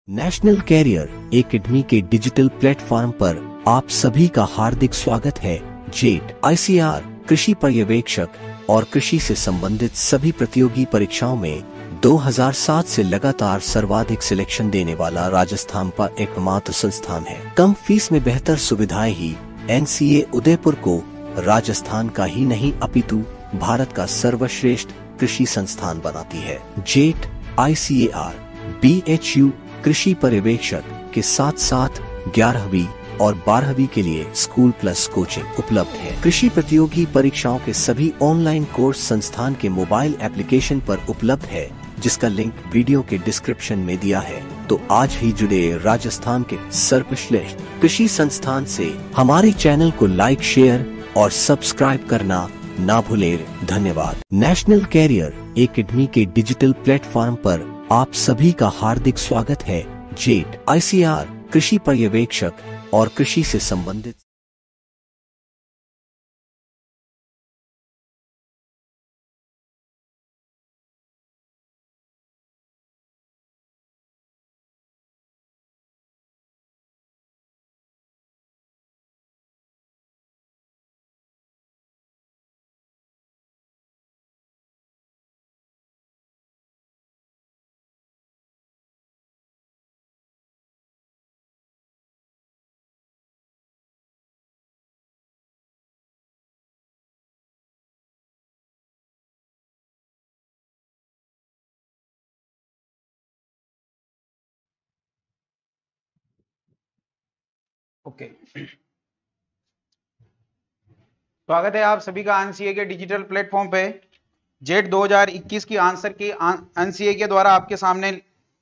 National career academy के digital platform पर आप सभी का हार्दिक स्वागत है। जेट आईसीआर कृषि पर्यवेक्षक और कृषि से संबंधित सभी प्रतियोगी परीक्षाओं में 2007 से लगातार सर्वाधिक सिलेक्शन देने वाला राजस्थान का एकमात्र संस्थान है। कम फीस में बेहतर सुविधाएं ही एनसीए उदयपुर को राजस्थान का ही नहीं अपितु भारत का सर्वश्रेष्ठ कृषि संस्थान बनाती है। जेट आईसीएआर BHU कृषि पर्यवेक्षक के साथ साथ 11वीं और 12वीं के लिए स्कूल प्लस कोचिंग उपलब्ध है। कृषि प्रतियोगी परीक्षाओं के सभी ऑनलाइन कोर्स संस्थान के मोबाइल एप्लीकेशन पर उपलब्ध है, जिसका लिंक वीडियो के डिस्क्रिप्शन में दिया है। तो आज ही जुड़े राजस्थान के सर्वश्रेष्ठ कृषि संस्थान से। हमारे चैनल को लाइक, शेयर और सब्सक्राइब करना ना भूलें। धन्यवाद। नेशनल कैरियर एकेडमी के डिजिटल प्लेटफॉर्म पर आप सभी का हार्दिक स्वागत है। जेट आईसीआर कृषि पर्यवेक्षक और कृषि से संबंधित ओके, स्वागत है आप सभी का एनसीए के डिजिटल प्लेटफॉर्म पे। जेट 2021 की आंसर की एनसीए के द्वारा आपके सामने।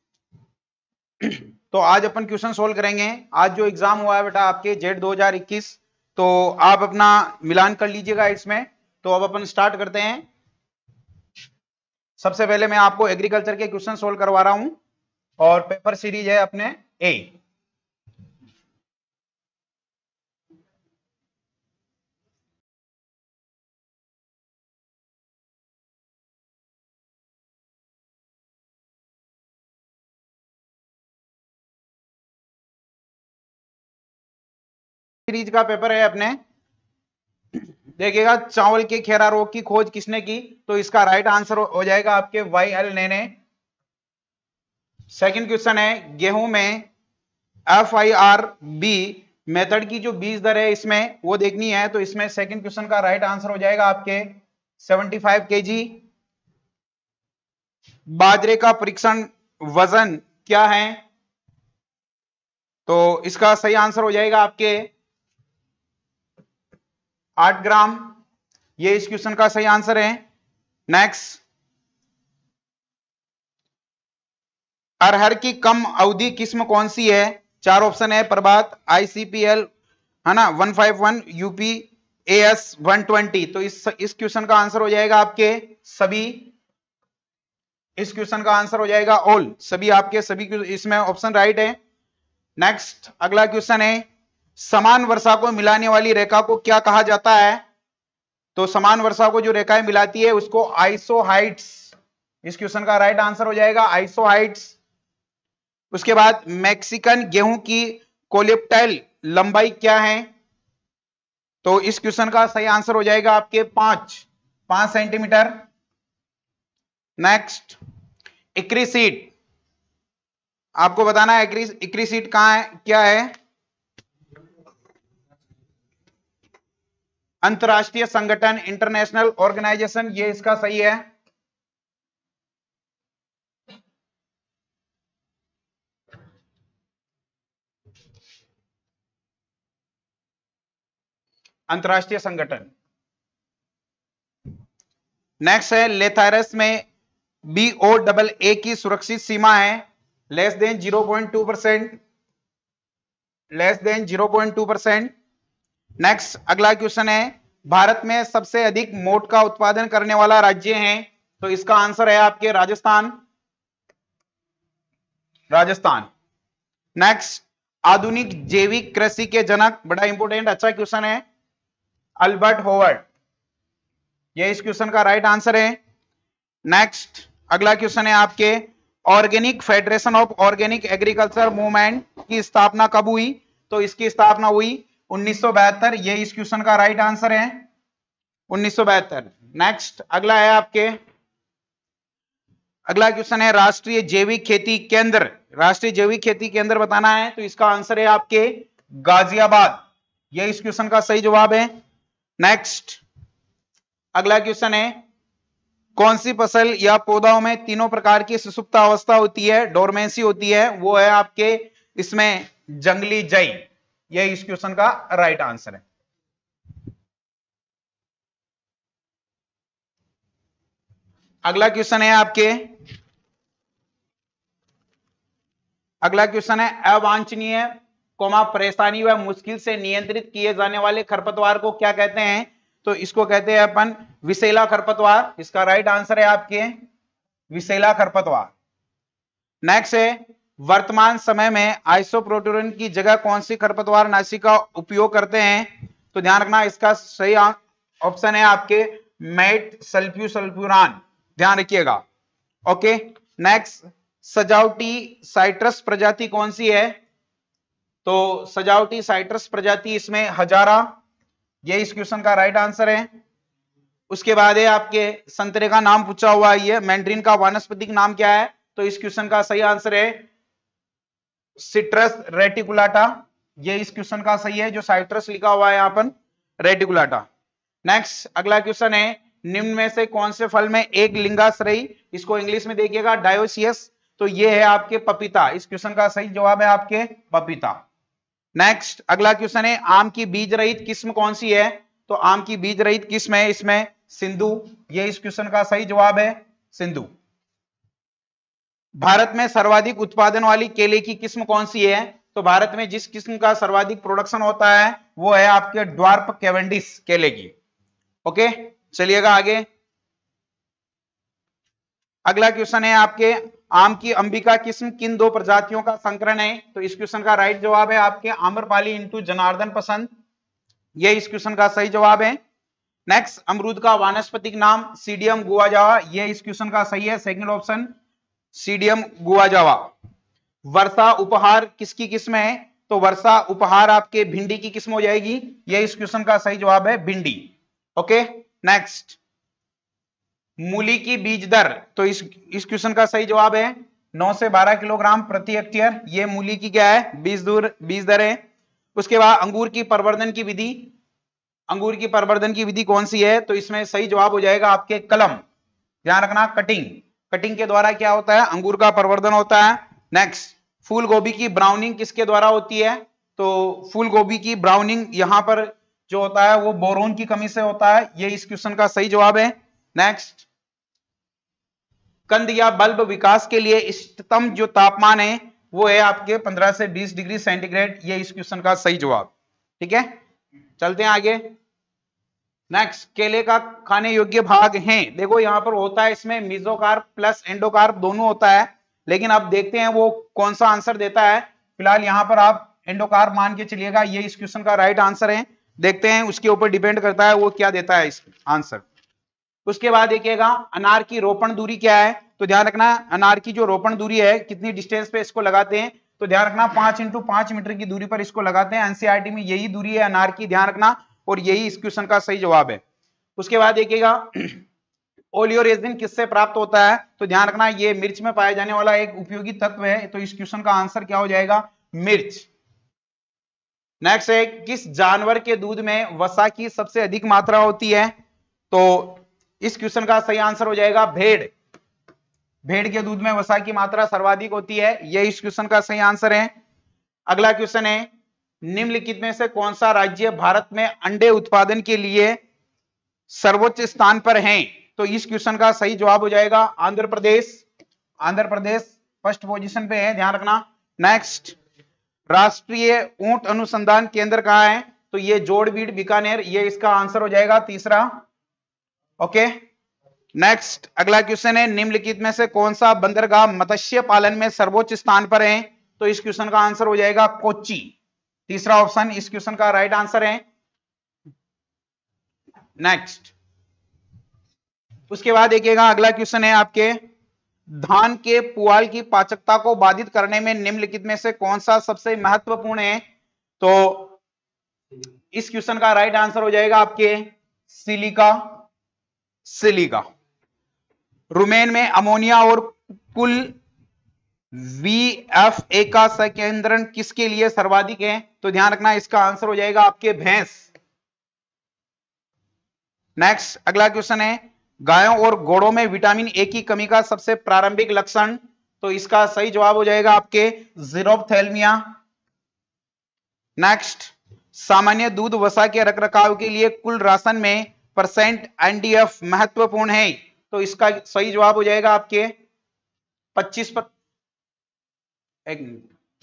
तो आज अपन क्वेश्चन सोल्व करेंगे। आज जो एग्जाम हुआ है बेटा आपके जेट 2021, तो आप अपना मिलान कर लीजिएगा इसमें। तो अब अपन स्टार्ट करते हैं। सबसे पहले मैं आपको एग्रीकल्चर के क्वेश्चन सोल्व करवा रहा हूं और पेपर सीरीज है अपने ए। सीरीज का पेपर है अपने। देखिएगा, चावल के खेरा रोग की खोज किसने की? तो इसका राइट आंसर हो जाएगा आपके YL ने। सेकंड क्वेश्चन है, गेहूं में FIRB मेथड की जो बीज दर है इसमें वो देखनी है। तो इसमें सेकंड क्वेश्चन का राइट आंसर हो जाएगा आपके 75 kg। बाजरे का परीक्षण वजन क्या है? तो इसका सही आंसर हो जाएगा आपके 8 ग्राम। ये इस क्वेश्चन का सही आंसर है। नेक्स्ट, अरहर की कम अवधि किस्म कौन सी है? चार ऑप्शन है, प्रभात, ICPL है ना 151, UP AS 120। तो इस क्वेश्चन का आंसर हो जाएगा आपके सभी। इस क्वेश्चन का आंसर हो जाएगा ऑल, सभी आपके सभी इसमें ऑप्शन राइट है। नेक्स्ट, अगला क्वेश्चन है, समान वर्षा को मिलाने वाली रेखा को क्या कहा जाता है? तो समान वर्षा को जो रेखाएं मिलाती है उसको आइसोहाइड्स। इस क्वेश्चन का राइट आंसर हो जाएगा आइसोहाइड्स। उसके बाद, मैक्सिकन गेहूं की कोलेप्टाइल लंबाई क्या है? तो इस क्वेश्चन का सही आंसर हो जाएगा आपके 5 सेंटीमीटर। नेक्स्ट, इक्री सीड, आपको बताना है इक्री सीड कहां है, क्या है? अंतरराष्ट्रीय संगठन, इंटरनेशनल ऑर्गेनाइजेशन, ये इसका सही है। अंतरराष्ट्रीय संगठन। नेक्स्ट है, लेथायरस में BOAA की सुरक्षित सीमा है less than 0.2%। Less than 0.2%। Next, अगला क्वेश्चन है, भारत में सबसे अधिक मोट का उत्पादन करने वाला राज्य है? तो इसका आंसर है आपके राजस्थान। राजस्थान। नेक्स्ट, आधुनिक जैविक कृषि के जनक, बड़ा इंपोर्टेंट अच्छा क्वेश्चन है, अल्बर्ट होवर्ड। ये इस क्वेश्चन का राइट आंसर है। नेक्स्ट, अगला क्वेश्चन है आपके, organic federation of organic agriculture movement की स्थापना कब हुई? तो इसकी स्थापना हुई 1972। ये इस क्वेश्चन का राइट आंसर है 1972। नेक्स्ट अगला है आपके, अगला क्वेश्चन है राष्ट्रीय जैविक खेती केंद्र। राष्ट्रीय जैविक खेती केंद्र बताना है, तो इसका आंसर है आपके गाजियाबाद। ये इस क्वेश्चन का सही जवाब है। नेक्स्ट अगला क्वेश्चन है, कौन सी फसल या पौधों में तीनों प्रकार की सुषुप्त अवस्था होती है, डोरमेंसी होती है? वो है आपके इसमें जंगली जई। ये इस क्वेश्चन का राइट आंसर है। अगला क्वेश्चन है आपके, अगला क्वेश्चन है अवांछनीय परेशानी व मुश्किल से नियंत्रित किए जाने वाले खरपतवार को क्या कहते हैं? तो इसको कहते हैं अपन विषैला खरपतवार। इसका राइट आंसर है आपके विषैला खरपतवार। नेक्स्ट है, वर्तमान समय में आइसोप्रोटोरिन की जगह कौन सी खरपतवार नाशी का उपयोग करते हैं? तो ध्यान रखना, इसका सही ऑप्शन है आपके मेट सल्फ्यूसल्फ्यूरान। ध्यान रखिएगा। ओके। नेक्स्ट, सजावटी साइट्रस प्रजाति कौन सी है? तो सजावटी साइट्रस प्रजाति इसमें हजारा। ये इस क्वेश्चन का राइट आंसर है। उसके बाद है आपके संतरे का नाम पूछा हुआ है, ये मैंड्रीन का वानस्पतिक नाम क्या है? तो इस क्वेश्चन का सही आंसर है सिट्रस रेटिकुलाटा। ये इस क्वेश्चन का सही है, जो साइट्रस लिखा हुआ है यहां पर रेटिकुलाटा। नेक्स्ट अगला क्वेश्चन है, निम्न में से कौन से फल में एक लिंगाश्रयी, इसको इंग्लिश में देखिएगा डायोसियस, तो ये है आपके पपीता। इस क्वेश्चन का सही जवाब है आपके पपीता। नेक्स्ट अगला क्वेश्चन है, आम की बीज रहित किस्म कौन सी है? तो आम की बीज रहित किस्म है इसमें सिंधु। ये इस क्वेश्चन का सही जवाब है सिंधु। भारत में सर्वाधिक उत्पादन वाली केले की किस्म कौन सी है? तो भारत में जिस किस्म का सर्वाधिक प्रोडक्शन होता है वो है आपके ड्वार्फ कैवेंडिश केले की। ओके, चलिएगा आगे। अगला क्वेश्चन है आपके, आम की अंबिका किस्म किन दो प्रजातियों का संकरण है? तो इस क्वेश्चन का राइट जवाब है आपके आम्रपाली इंटू जनार्दन पसंद। ये इस क्वेश्चन का सही जवाब है। नेक्स्ट, अमरूद का वानस्पतिक नाम सीडियम गुआजावा। ये इस क्वेश्चन का सही है, सेकंड ऑप्शन सीडियम गुआजावा। वर्षा उपहार किसकी किस्म है? तो वर्षा उपहार आपके भिंडी की किस्म हो जाएगी। ये इस क्वेश्चन का सही जवाब है भिंडी। ओके। नेक्स्ट, मूली की बीज दर, तो इस क्वेश्चन का सही जवाब है 9 से 12 किलोग्राम प्रति हेक्टेयर। ये मूली की क्या है? बीज दर है। उसके बाद अंगूर की प्रवर्धन की विधि, अंगूर की प्रवर्धन की विधि कौन सी है? तो इसमें सही जवाब हो जाएगा आपके कलम। ध्यान रखना, कटिंग। कटिंग के द्वारा क्या होता है? अंगूर का प्रवर्धन होता है। नेक्स्ट, फूल गोभी की ब्राउनिंग किसके द्वारा होती है? तो फूल गोभी की ब्राउनिंग यहां पर जो होता है वो बोरोन की कमी से होता है। ये इस क्वेश्चन का सही जवाब है। नेक्स्ट, कंद या बल्ब विकास के लिए इष्टतम जो तापमान है वो है आपके 15 से 20 डिग्री सेंटीग्रेड। ये इस क्वेश्चन का सही जवाब। ठीक है, चलते हैं आगे। नेक्स्ट, केले का खाने योग्य भाग है, देखो यहां पर होता है इसमें मेसोकार्प प्लस एंडोकार्प दोनों होता है, लेकिन अब देखते हैं वो कौन सा आंसर देता है। फिलहाल यहां पर आप एंडोकार्प मान के चलिएगा। ये इस क्वेश्चन का राइट आंसर है। देखते हैं उसके ऊपर डिपेंड करता है वो क्या देता है इस आंसर। उसके बाद देखिएगा, अनार की रोपण दूरी क्या है? तो ध्यान रखना, अनार की जो रोपण दूरी है कितनी डिस्टेंस पे इसको लगाते हैं? तो ध्यान रखना 5 × 5 मीटर की दूरी पर इसको लगाते हैं। एनसीईआरटी में यही दूरी है अनार की, ध्यान रखना, और यही इस क्वेश्चन का सही जवाब है। उसके बाद देखिएगा, ओलियोरेजिन किससे प्राप्त होता है? तो ध्यान रखना ये मिर्च में पाया जाने वाला एक उपयोगी तत्व है। तो इस क्वेश्चन का आंसर क्या हो जाएगा? मिर्च। नेक्स्ट है, किस जानवर के दूध में वसा की सबसे अधिक मात्रा होती है? तो इस क्वेश्चन का सही आंसर हो जाएगा भेड़। भेड़ के दूध में वसा की मात्रा सर्वाधिक होती है। यह इस क्वेश्चन का सही आंसर है। अगला क्वेश्चन है, निम्नलिखित में से कौन सा राज्य भारत में अंडे उत्पादन के लिए सर्वोच्च स्थान पर है? तो इस क्वेश्चन का सही जवाब हो जाएगा आंध्र प्रदेश। आंध्र प्रदेश फर्स्ट पोजीशन पे है, ध्यान रखना। नेक्स्ट, राष्ट्रीय ऊंट अनुसंधान केंद्र कहां है? तो ये जोड़बीड़ बीकानेर। ये इसका आंसर हो जाएगा तीसरा। ओके। नेक्स्ट अगला क्वेश्चन है, निम्नलिखित में से कौन सा बंदरगाह मत्स्य पालन में सर्वोच्च स्थान पर है? तो इस क्वेश्चन का आंसर हो जाएगा कोच्चि। तीसरा ऑप्शन इस क्वेश्चन का राइट आंसर है। नेक्स्ट, उसके बाद देखिएगा अगला क्वेश्चन है आपके, धान के पुआल की पाचकता को बाधित करने में निम्नलिखित में से कौन सा सबसे महत्वपूर्ण है? तो इस क्वेश्चन का राइट आंसर हो जाएगा आपके सिलिका। सिलिका। रुमेन में अमोनिया और कुल VFA का संकेंद्रण किसके लिए सर्वाधिक है? तो ध्यान रखना इसका आंसर हो जाएगा आपके भैंस। नेक्स्ट अगला क्वेश्चन है, गायों और घोड़ों में विटामिन ए की कमी का सबसे प्रारंभिक लक्षण? तो इसका सही जवाब हो जाएगा आपके जीरोप्थेल्मिया। नेक्स्ट, सामान्य दूध वसा के रखरखाव के लिए कुल राशन में परसेंट NDF महत्वपूर्ण है? तो इसका सही जवाब हो जाएगा आपके 25%। एक मिनट,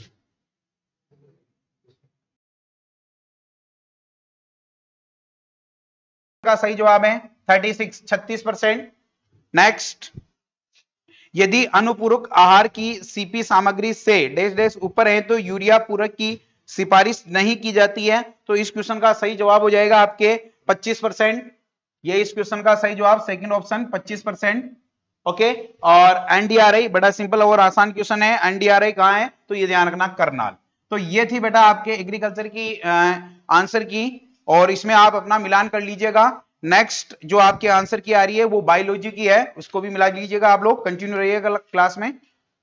का सही जवाब है 36%। नेक्स्ट, यदि अनुपूरक आहार की सीपी सामग्री से डैश डैश ऊपर है तो यूरिया पूरक की सिफारिश नहीं की जाती है? तो इस क्वेश्चन का सही जवाब हो जाएगा आपके 25%। ये इस क्वेश्चन का सही जवाब सेकंड ऑप्शन 25%। ओके, और एनडीआरआई बड़ा सिंपल और आसान क्वेश्चन है। एनडीआरआई कहां है? तो ये ध्यान रखना करनाल। तो ये थी बेटा आपके एग्रीकल्चर की आंसर की, और इसमें आप अपना मिलान कर लीजिएगा। नेक्स्ट जो आपके आंसर की आ रही है वो बायोलॉजी की है, उसको भी मिला लीजिएगा। आप लोग कंटिन्यू रहिएगा क्लास में।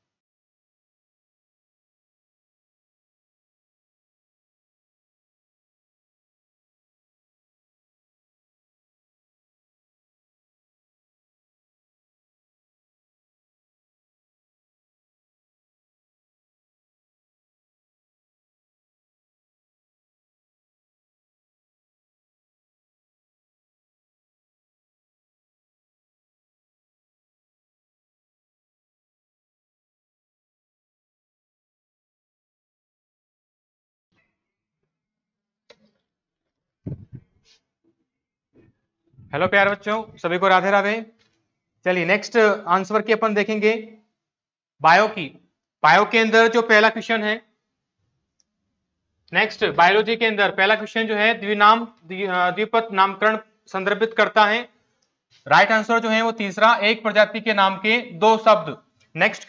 हेलो प्यारे बच्चों, सभी को राधे राधे। चलिए नेक्स्ट आंसर की अपन देखेंगे बायो की। बायो के अंदर जो पहला क्वेश्चन है, नेक्स्ट बायोलॉजी के अंदर पहला क्वेश्चन जो है द्विपद नामकरण संदर्भित करता है। राइट आंसर जो है वो तीसरा, एक प्रजाति के नाम के दो शब्द। नेक्स्ट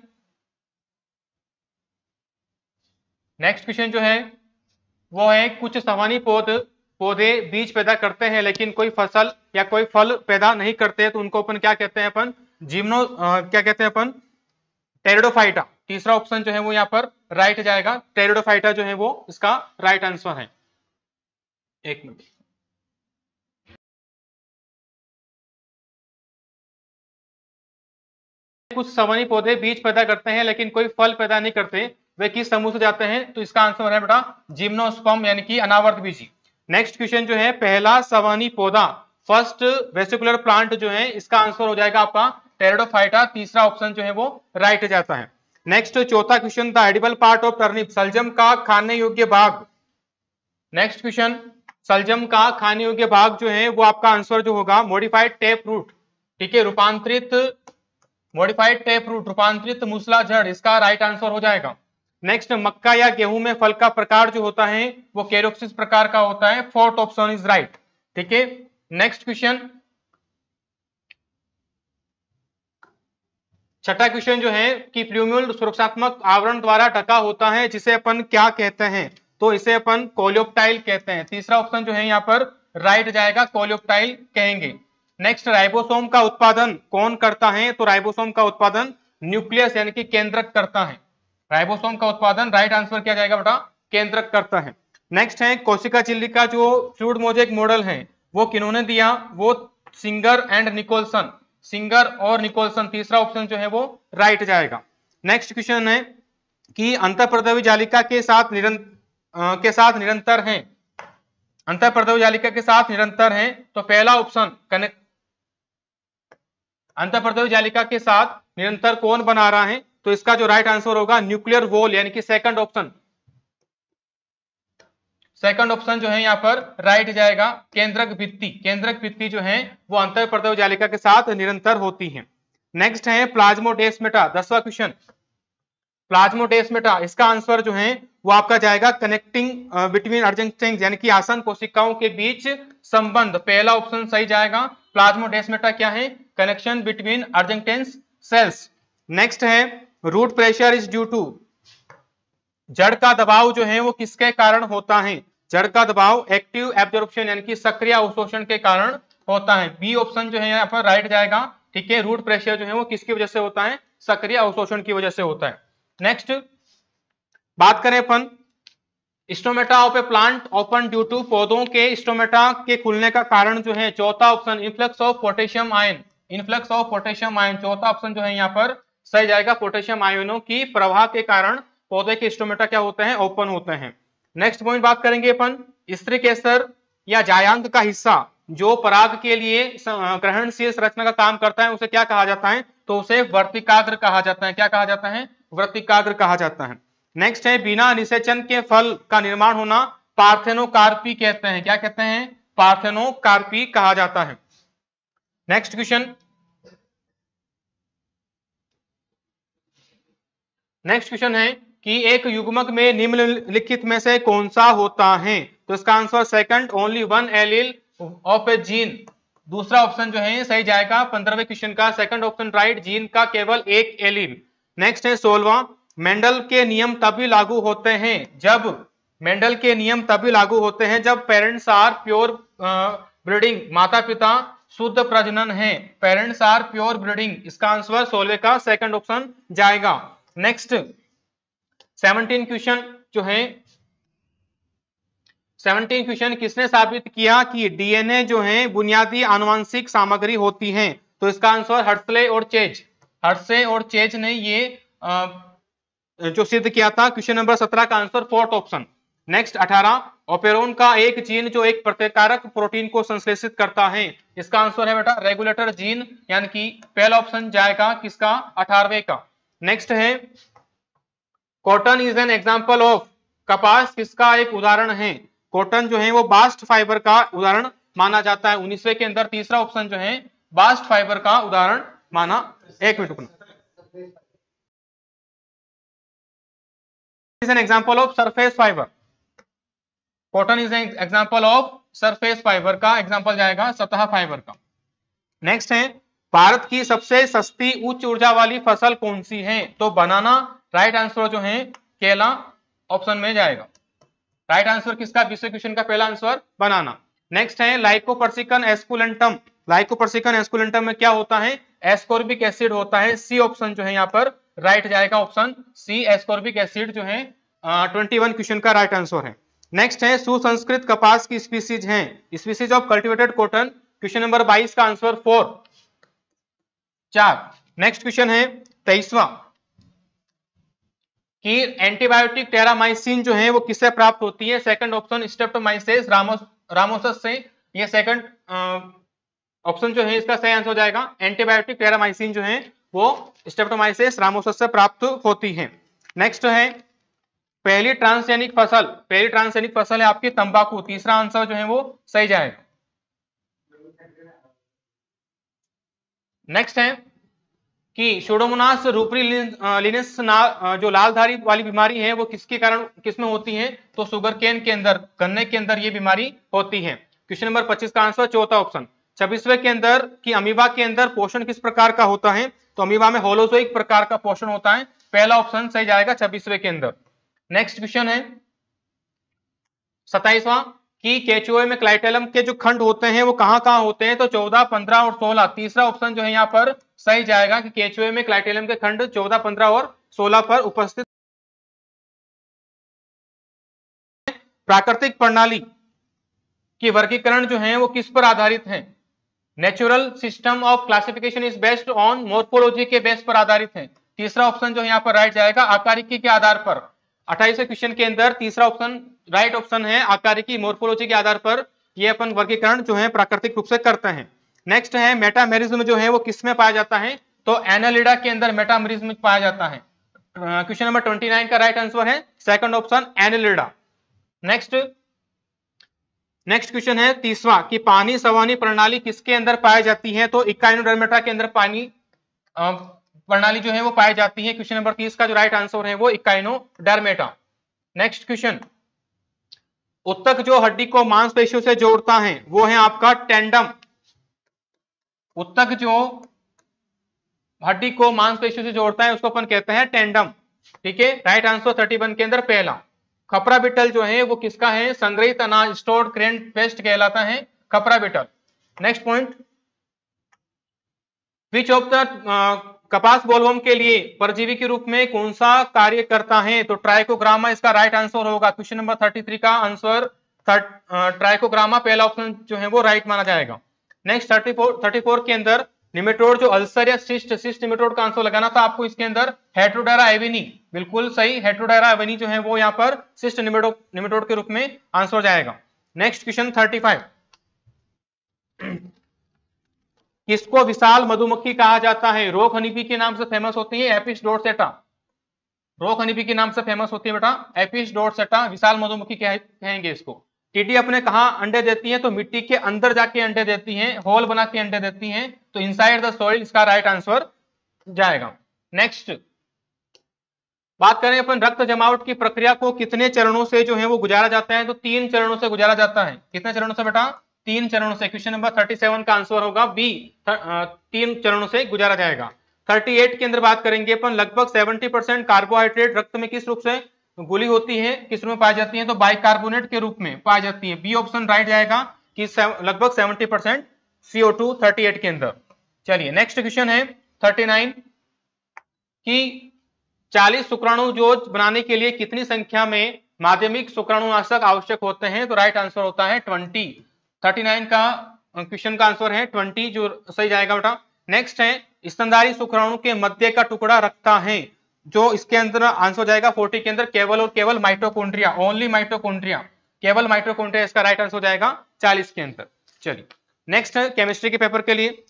क्वेश्चन जो है वो है कुछ संवहनी पौधे बीज पैदा करते हैं लेकिन कोई फसल या कोई फल पैदा नहीं करते, तो उनको अपन क्या कहते हैं? अपन क्या कहते हैं अपन? टेरिडोफाइटा। तीसरा ऑप्शन जो है वो यहाँ पर राइट जाएगा। टेरिडोफाइटा जो है वो इसका राइट आंसर है। एक मिनट, कुछ संवहनी पौधे बीज पैदा करते हैं लेकिन कोई फल पैदा नहीं करते, वे किस समूह से जाते हैं? तो इसका आंसर है बेटा जिम्नोस्पर्म यानी कि अनावर्त बीजी। नेक्स्ट क्वेश्चन जो है पहला संवहनी पौधा, फर्स्ट वेसिकुलर प्लांट जो है, इसका आंसर हो जाएगा आपका टेरिडोफाइटा। तीसरा ऑप्शन जो है वो राइट जाता है। नेक्स्ट चौथा question, the edible part of turnip, सलजम का खाने योग्य भाग। नेक्स्ट क्वेश्चन, सलजम का खाने योग्य भाग जो है वो आपका आंसर जो होगा मॉडिफाइड टेप रूट। ठीक है, मॉडिफाइड टेप रूट, रूपांतरित मूसला जड़, इसका राइट आंसर हो जाएगा। नेक्स्ट, मक्का या गेहूं में फल का प्रकार जो होता है वो कैरोप्सिस प्रकार का होता है। Fourth option is right. ठीक है, नेक्स्ट क्वेश्चन, छठा क्वेश्चन जो है कि प्लूम्यूल सुरक्षात्मक आवरण द्वारा ढका होता है, जिसे अपन क्या कहते हैं? तो इसे अपन कोलियोप्टाइल कहते हैं। तीसरा ऑप्शन जो है यहाँ पर राइट जाएगा, कोलियोप्टाइल कहेंगे। नेक्स्ट, राइबोसोम का उत्पादन कौन करता है? तो राइबोसोम का उत्पादन न्यूक्लियस यानी कि केंद्रक करता है। राइबोसोम का उत्पादन राइट आंसर क्या जाएगा बेटा? केंद्रक करता है। नेक्स्ट है कोशिका झिल्ली का जो फ्लूइड मोजेक मॉडल है वो किन्होंने दिया? वो सिंगर एंड निकोलसन, सिंगर और निकोलसन। तीसरा ऑप्शन जो है वो राइट जाएगा। नेक्स्ट क्वेश्चन है कि अंतःपर्दवी जालिका के साथ निरंतर है, अंतःपर्दवी जालिका के साथ निरंतर है, तो पहला ऑप्शन अंतःपर्दवी जालिका के साथ निरंतर कौन बना रहा है? तो इसका जो राइट आंसर होगा न्यूक्लियर वॉल यानी कि सेकंड ऑप्शन जो है यहाँ पर राइट जाएगा, केंद्रक भित्ति। केंद्रक भित्ति जो है वो अंतःपर्दवी जालिका के साथ निरंतर होती है। नेक्स्ट है प्लाज्मोडेस्माटा, 10वां क्वेश्चन, प्लाज्मोडेस्माटा, इसका आंसर जो है वो आपका जाएगा कनेक्टिंग बिटवीन अर्जेंटेंस यानी कि आसन कोशिकाओं के बीच संबंध। पहला ऑप्शन सही जाएगा। प्लाज्मोडेस्माटा क्या है? Connection between adjacent cells. Next है root pressure is due to, जड़ का दबाव जो है वो किसके कारण होता है? जड़ का दबाव एक्टिव एब्जॉर्प्शन यानी कि सक्रिय अवशोषण के कारण होता है। बी ऑप्शन जो है यहाँ पर राइट जाएगा। ठीक है, रूट प्रेशर जो है वो किसकी वजह से होता है? सक्रिय अवशोषण की वजह से होता है। नेक्स्ट बात करें अपन stomata of a plant open due to, पौधों के स्टोमेटा के खुलने का कारण जो है, चौथा option influx of potassium ion, influx of potassium ion, चौथा ऑप्शन जो है यहाँ पर सही जाएगा। पोटेशियम आयनों की प्रवाह के कारण पौधे के स्टोमेटा क्या होते हैं? ओपन होते हैं। नेक्स्ट पॉइंट बात करेंगे अपन स्त्री केसर या जायांग का हिस्सा जो पराग के लिए ग्रहणशील संरचना का काम करता है उसे क्या कहा जाता है? तो उसे वर्तिकाग्र कहा जाता है। क्या कहा जाता है? वर्तिकाग्र कहा जाता है। नेक्स्ट है बिना निषेचन के फल का निर्माण होना पार्थेनोकार्पी कहते हैं। क्या कहते हैं? पार्थेनोकार्पी कहा जाता है। नेक्स्ट क्वेश्चन, नेक्स्ट क्वेश्चन है कि एक युग्मक में निम्नलिखित में से कौन सा होता है? तो इसका answer second, only one allele of a gene, दूसरा ऑप्शन जो है सही जाएगा 15वें क्वेश्चन का सेकंड ऑप्शन राइट, जीन का केवल एक एलील। नेक्स्ट है 16वां, मेंडल के नियम तभी लागू होते हैं जब, मेंडल के नियम तभी लागू होते हैं जब पेरेंट्स आर प्योर ब्रीडिंग, माता पिता शुद्ध प्रजनन है। पेरेंट्स आर प्योर ब्रीडिंग, इसका आंसर 16 का सेकंड ऑप्शन जाएगा। नेक्स्ट 17 क्वेश्चन जो है, 17 क्वेश्चन किसने साबित किया कि डीएनए जो है बुनियादी आनुवंशिक सामग्री होती है? तो इसका आंसर हर्सले और चेज, हर्से और चेज ने ये जो सिद्ध किया था। क्वेश्चन नंबर 17 का answer fourth option. Next 18, operon का एक जीन जो एक प्रतिकारक प्रोटीन को संश्लेषित करता है, इसका आंसर है बेटा रेगुलेटर जीन, यानी कि पहला ऑप्शन जाएगा किसका? 18वें का। नेक्स्ट है cotton is an example of, कपास किसका एक उदाहरण है? कॉटन जो है वो बास्ट फाइबर का उदाहरण माना जाता है। 19वें के अंदर तीसरा ऑप्शन जो है बास्ट फाइबर का उदाहरण माना। एक मिनट रुकना, is an example of surface fiber, cotton is an example of surface fibre का एग्जांपल जाएगा सतह फाइबर का। नेक्स्ट है भारत की सबसे सस्ती उच्च ऊर्जा वाली फसल कौन सी है? तो बनाना राइट आंसर जो है केला ऑप्शन में जाएगा। राइट आंसर किसका? 20वें क्वेश्चन का पहला आंसर बनाना। नेक्स्ट है लाइकोपर्सिकन एस्कुलेंटम, लाइकोपर्सिकन एस्कुलेंटम में क्या होता है? एस्कॉर्बिक एसिड होता है। सी ऑप्शन जो है यहाँ पर राइट जाएगा, ऑप्शन सी एस्कॉर्बिक एसिड जो है 21 क्वेश्चन का राइट आंसर है। नेक्स्ट है सुसंस्कृत कपास की स्पीसीज है, species of cultivated cotton, question number 22 का आंसर 4। नेक्स्ट क्वेश्चन है 23वां कि एंटीबायोटिक टेरामाइसिन जो है वो किससे प्राप्त होती है? सेकंड ऑप्शन स्ट्रेप्टोमाइसेस रामोसस से, ये सेकंड ऑप्शन जो है इसका सही आंसर हो जाएगा। एंटीबायोटिक टेरामाइसिन जो है वो स्ट्रेप्टोमाइसेस रामोसस से प्राप्त होती है। नेक्स्ट है पहली ट्रांसजेनिक फसल, पहली ट्रांसजेनिक फसल है आपकी तंबाकू, तीसरा आंसर जो है वो सही जाएगा। नेक्स्ट है कि सुडोमोनास रूपरीलिनस जो लालधारी वाली बीमारी है वो किसके कारण किसमें होती है? तो शुगर केन के अंदर, गन्ने के अंदर ये बीमारी होती है। क्वेश्चन नंबर 25 का आंसर चौथा ऑप्शन। 26वें के अंदर कि अमीबा के अंदर पोषण किस प्रकार का होता है? तो अमीबा में होलोजोइक प्रकार का पोषण होता है, पहला ऑप्शन सही जाएगा 26वें के अंदर। नेक्स्ट क्वेश्चन है 27वां कि केचुए में क्लाइटेलम के जो खंड होते हैं वो कहां होते हैं? तो 14, 15 और 16, तीसरा ऑप्शन जो है यहाँ पर सही जाएगा कि केचुए में क्लाइटेलम के खंड 14, 15 और 16 पर उपस्थित। प्राकृतिक प्रणाली की वर्गीकरण जो है वो किस पर आधारित है? Natural system of classification is based on morphology के बेस पर आधारित है, तीसरा ऑप्शन जो है यहाँ पर राइट जाएगा आकारिकी के आधार पर। 28वें क्वेश्चन के अंदर तीसरा ऑप्शन राइट ऑप्शन है आकारिकी, मोर्फोलॉजी के आधार पर ये अपन वर्गीकरण जो है प्राकृतिक रूप से करते हैं। नेक्स्ट है मेटामेरिज्म जो है वो किसमें पाया जाता है? तो एनालिडा के अंदर मेटामेरिज्म पाया जाता है। क्वेश्चन नंबर 29 का राइट आंसर है second option Annelida. Next question है 30वां कि पानी संवहनी प्रणाली किसके अंदर पाई जाती है? तो इकाइनोडर्मेटा के अंदर पानी प्रणाली जो है वो पाई जाती है। क्वेश्चन नंबर 30 का जो राइट आंसर है वो इकाइनोडर्मेटा। नेक्स्ट क्वेश्चन, उत्तक जो हड्डी को मांसपेशियों से जोड़ता है वो है आपका टेंडम। उत्तक जो हड्डी को मांसपेशियों से जोड़ता है उसको अपन कहते हैं टेंडम। ठीक है, राइट आंसर 31 के अंदर पहला। खपरा बिटल जो है वो किसका है? संग्रहित अनाज, स्टोर्ड ग्रेन पेस्ट कहलाता है khapra beetle. Next point, which of the कपास बोलवर्म के लिए परजीवी के रूप में कौन सा कार्य करता है? तो ट्राइकोग्रामा इसका राइट आंसर होगा। क्वेश्चन नंबर 33 का आंसर ट्राइकोग्रामा पहला ऑप्शन जो है वो राइट माना जाएगा। नेक्स्ट 34 के अंदर निमेटोड जो अल्सर या सिस्ट निमेटोड का आंसर लगाना था आपको इसके अंदर हेट्रोडायरा एविनी, बिल्कुल सही, हेट्रोडायरा एविनी जो है वो यहाँ पर सिस्ट निमेटोड के रूप में आंसर जाएगा। नेक्स्ट क्वेश्चन 35, किसको विशाल मधुमक्खी कहा जाता है? रोक हनीबी के नाम से फेमस होती है एपिस डोर्सेटा। रोक हनीबी के नाम से फेमस होती है बेटा एपिस डोर्सेटा, विशाल मधुमक्खी कहेंगे इसको। टीडी अपने कहा अंडे देती हैं? तो मिट्टी के अंदर जाके अंडे देती हैं, होल बना के अंडे देती हैं, तो इनसाइड द सॉइल इसका राइट आंसर जाएगा। नेक्स्ट बात करें अपन रक्त जमावट की प्रक्रिया को कितने चरणों से जो है वो गुजारा जाता है? तो 3 चरणों से गुजारा जाता है। कितने चरणों से बेटा? 3 चरणों से। क्वेश्चन नंबर 37 का आंसर होगा बी, 3 चरणों से गुजारा जाएगा। 38 के अंदर बात करेंगे अपन, लगभग 70% कार्बोहाइड्रेट रक्त में किस रूप से गोली होती है, किस रूप में पाई जाती है? तो बाइकार्बोनेट के रूप में पाई जाती है। बी ऑप्शन राइट जाएगा कि लगभग 70% CO2 38 के अंदर। चलिए नेक्स्ट क्वेश्चन है 39 कि 40 शुक्राणु जोज बनाने के लिए कितनी संख्या में माध्यमिक शुक्राणुनाशक आवश्यक होते हैं? तो राइट आंसर होता है 20। 39 का क्वेश्चन का आंसर है 20 जो सही जाएगा बेटा। नेक्स्ट है स्तनधारी शुक्राणु के मध्य का टुकड़ा रखता है, जो इसके अंदर आंसर जाएगा 40 के अंदर केवल और केवल माइटोकॉन्ड्रिया, ओनली माइटोकॉन्ड्रिया, केवल माइटोकॉन्ड्रिया इसका राइट आंसर जाएगा 40 के अंदर। चलिए नेक्स्ट है केमिस्ट्री के पेपर के लिए,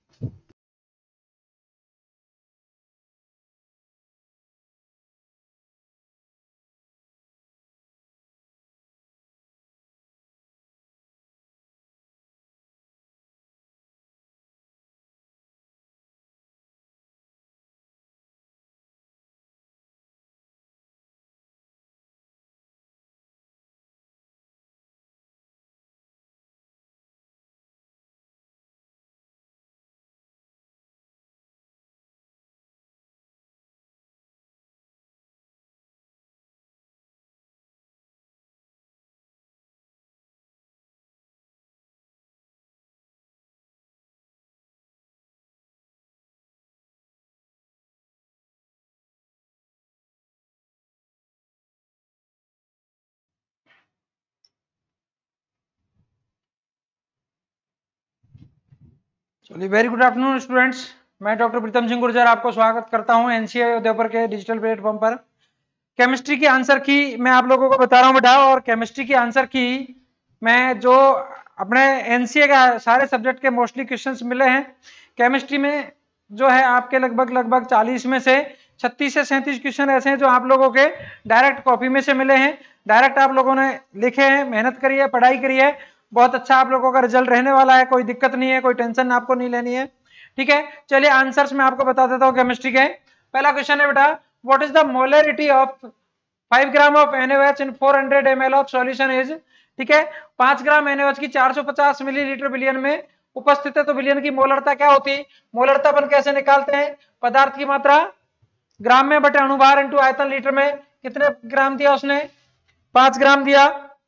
चलिए वेरी गुड आफ्टरनून स्टूडेंट्स, मैं डॉक्टर प्रीतम सिंह गुर्जर आपको स्वागत करता हूं एनसीए उदयपुर के डिजिटल प्लेटफॉर्म पर। केमिस्ट्री की आंसर की मैं आप लोगों को बता रहा हूं बेटा, और केमिस्ट्री की आंसर की मैं जो अपने एनसीए का सारे सब्जेक्ट के मोस्टली क्वेश्चंस मिले हैं केमिस्ट्री में, जो है आपके लगभग 40 में से 36 से 37 क्वेश्चन ऐसे हैं जो आप लोगों के डायरेक्ट कॉपी में से मिले हैं, डायरेक्ट आप लोगों ने लिखे हैं, मेहनत करी है, पढ़ाई करी है, बहुत अच्छा आप लोगों का रिजल्ट रहने वाला है, कोई दिक्कत नहीं है, कोई टेंशन आपको नहीं लेनी है। ठीक है, चलिए आंसर्स मैं आपको बता देता हूँ केमिस्ट्री के। पहला क्वेश्चन है बेटा, what is the molarity of 5 gram of NaOH in 400 ml of solution is. ठीक है, 5 ग्राम NaOH की 450 मिलीलीटर बिलियन में उपस्थित है, तो बिलियन की मोलरता क्या होती है? मोलरता अपन कैसे निकालते हैं? पदार्थ की मात्रा ग्राम में बटे अणुभार इंटू आयतन लीटर में। कितने ग्राम दिया उसने? 5 ग्राम दिया।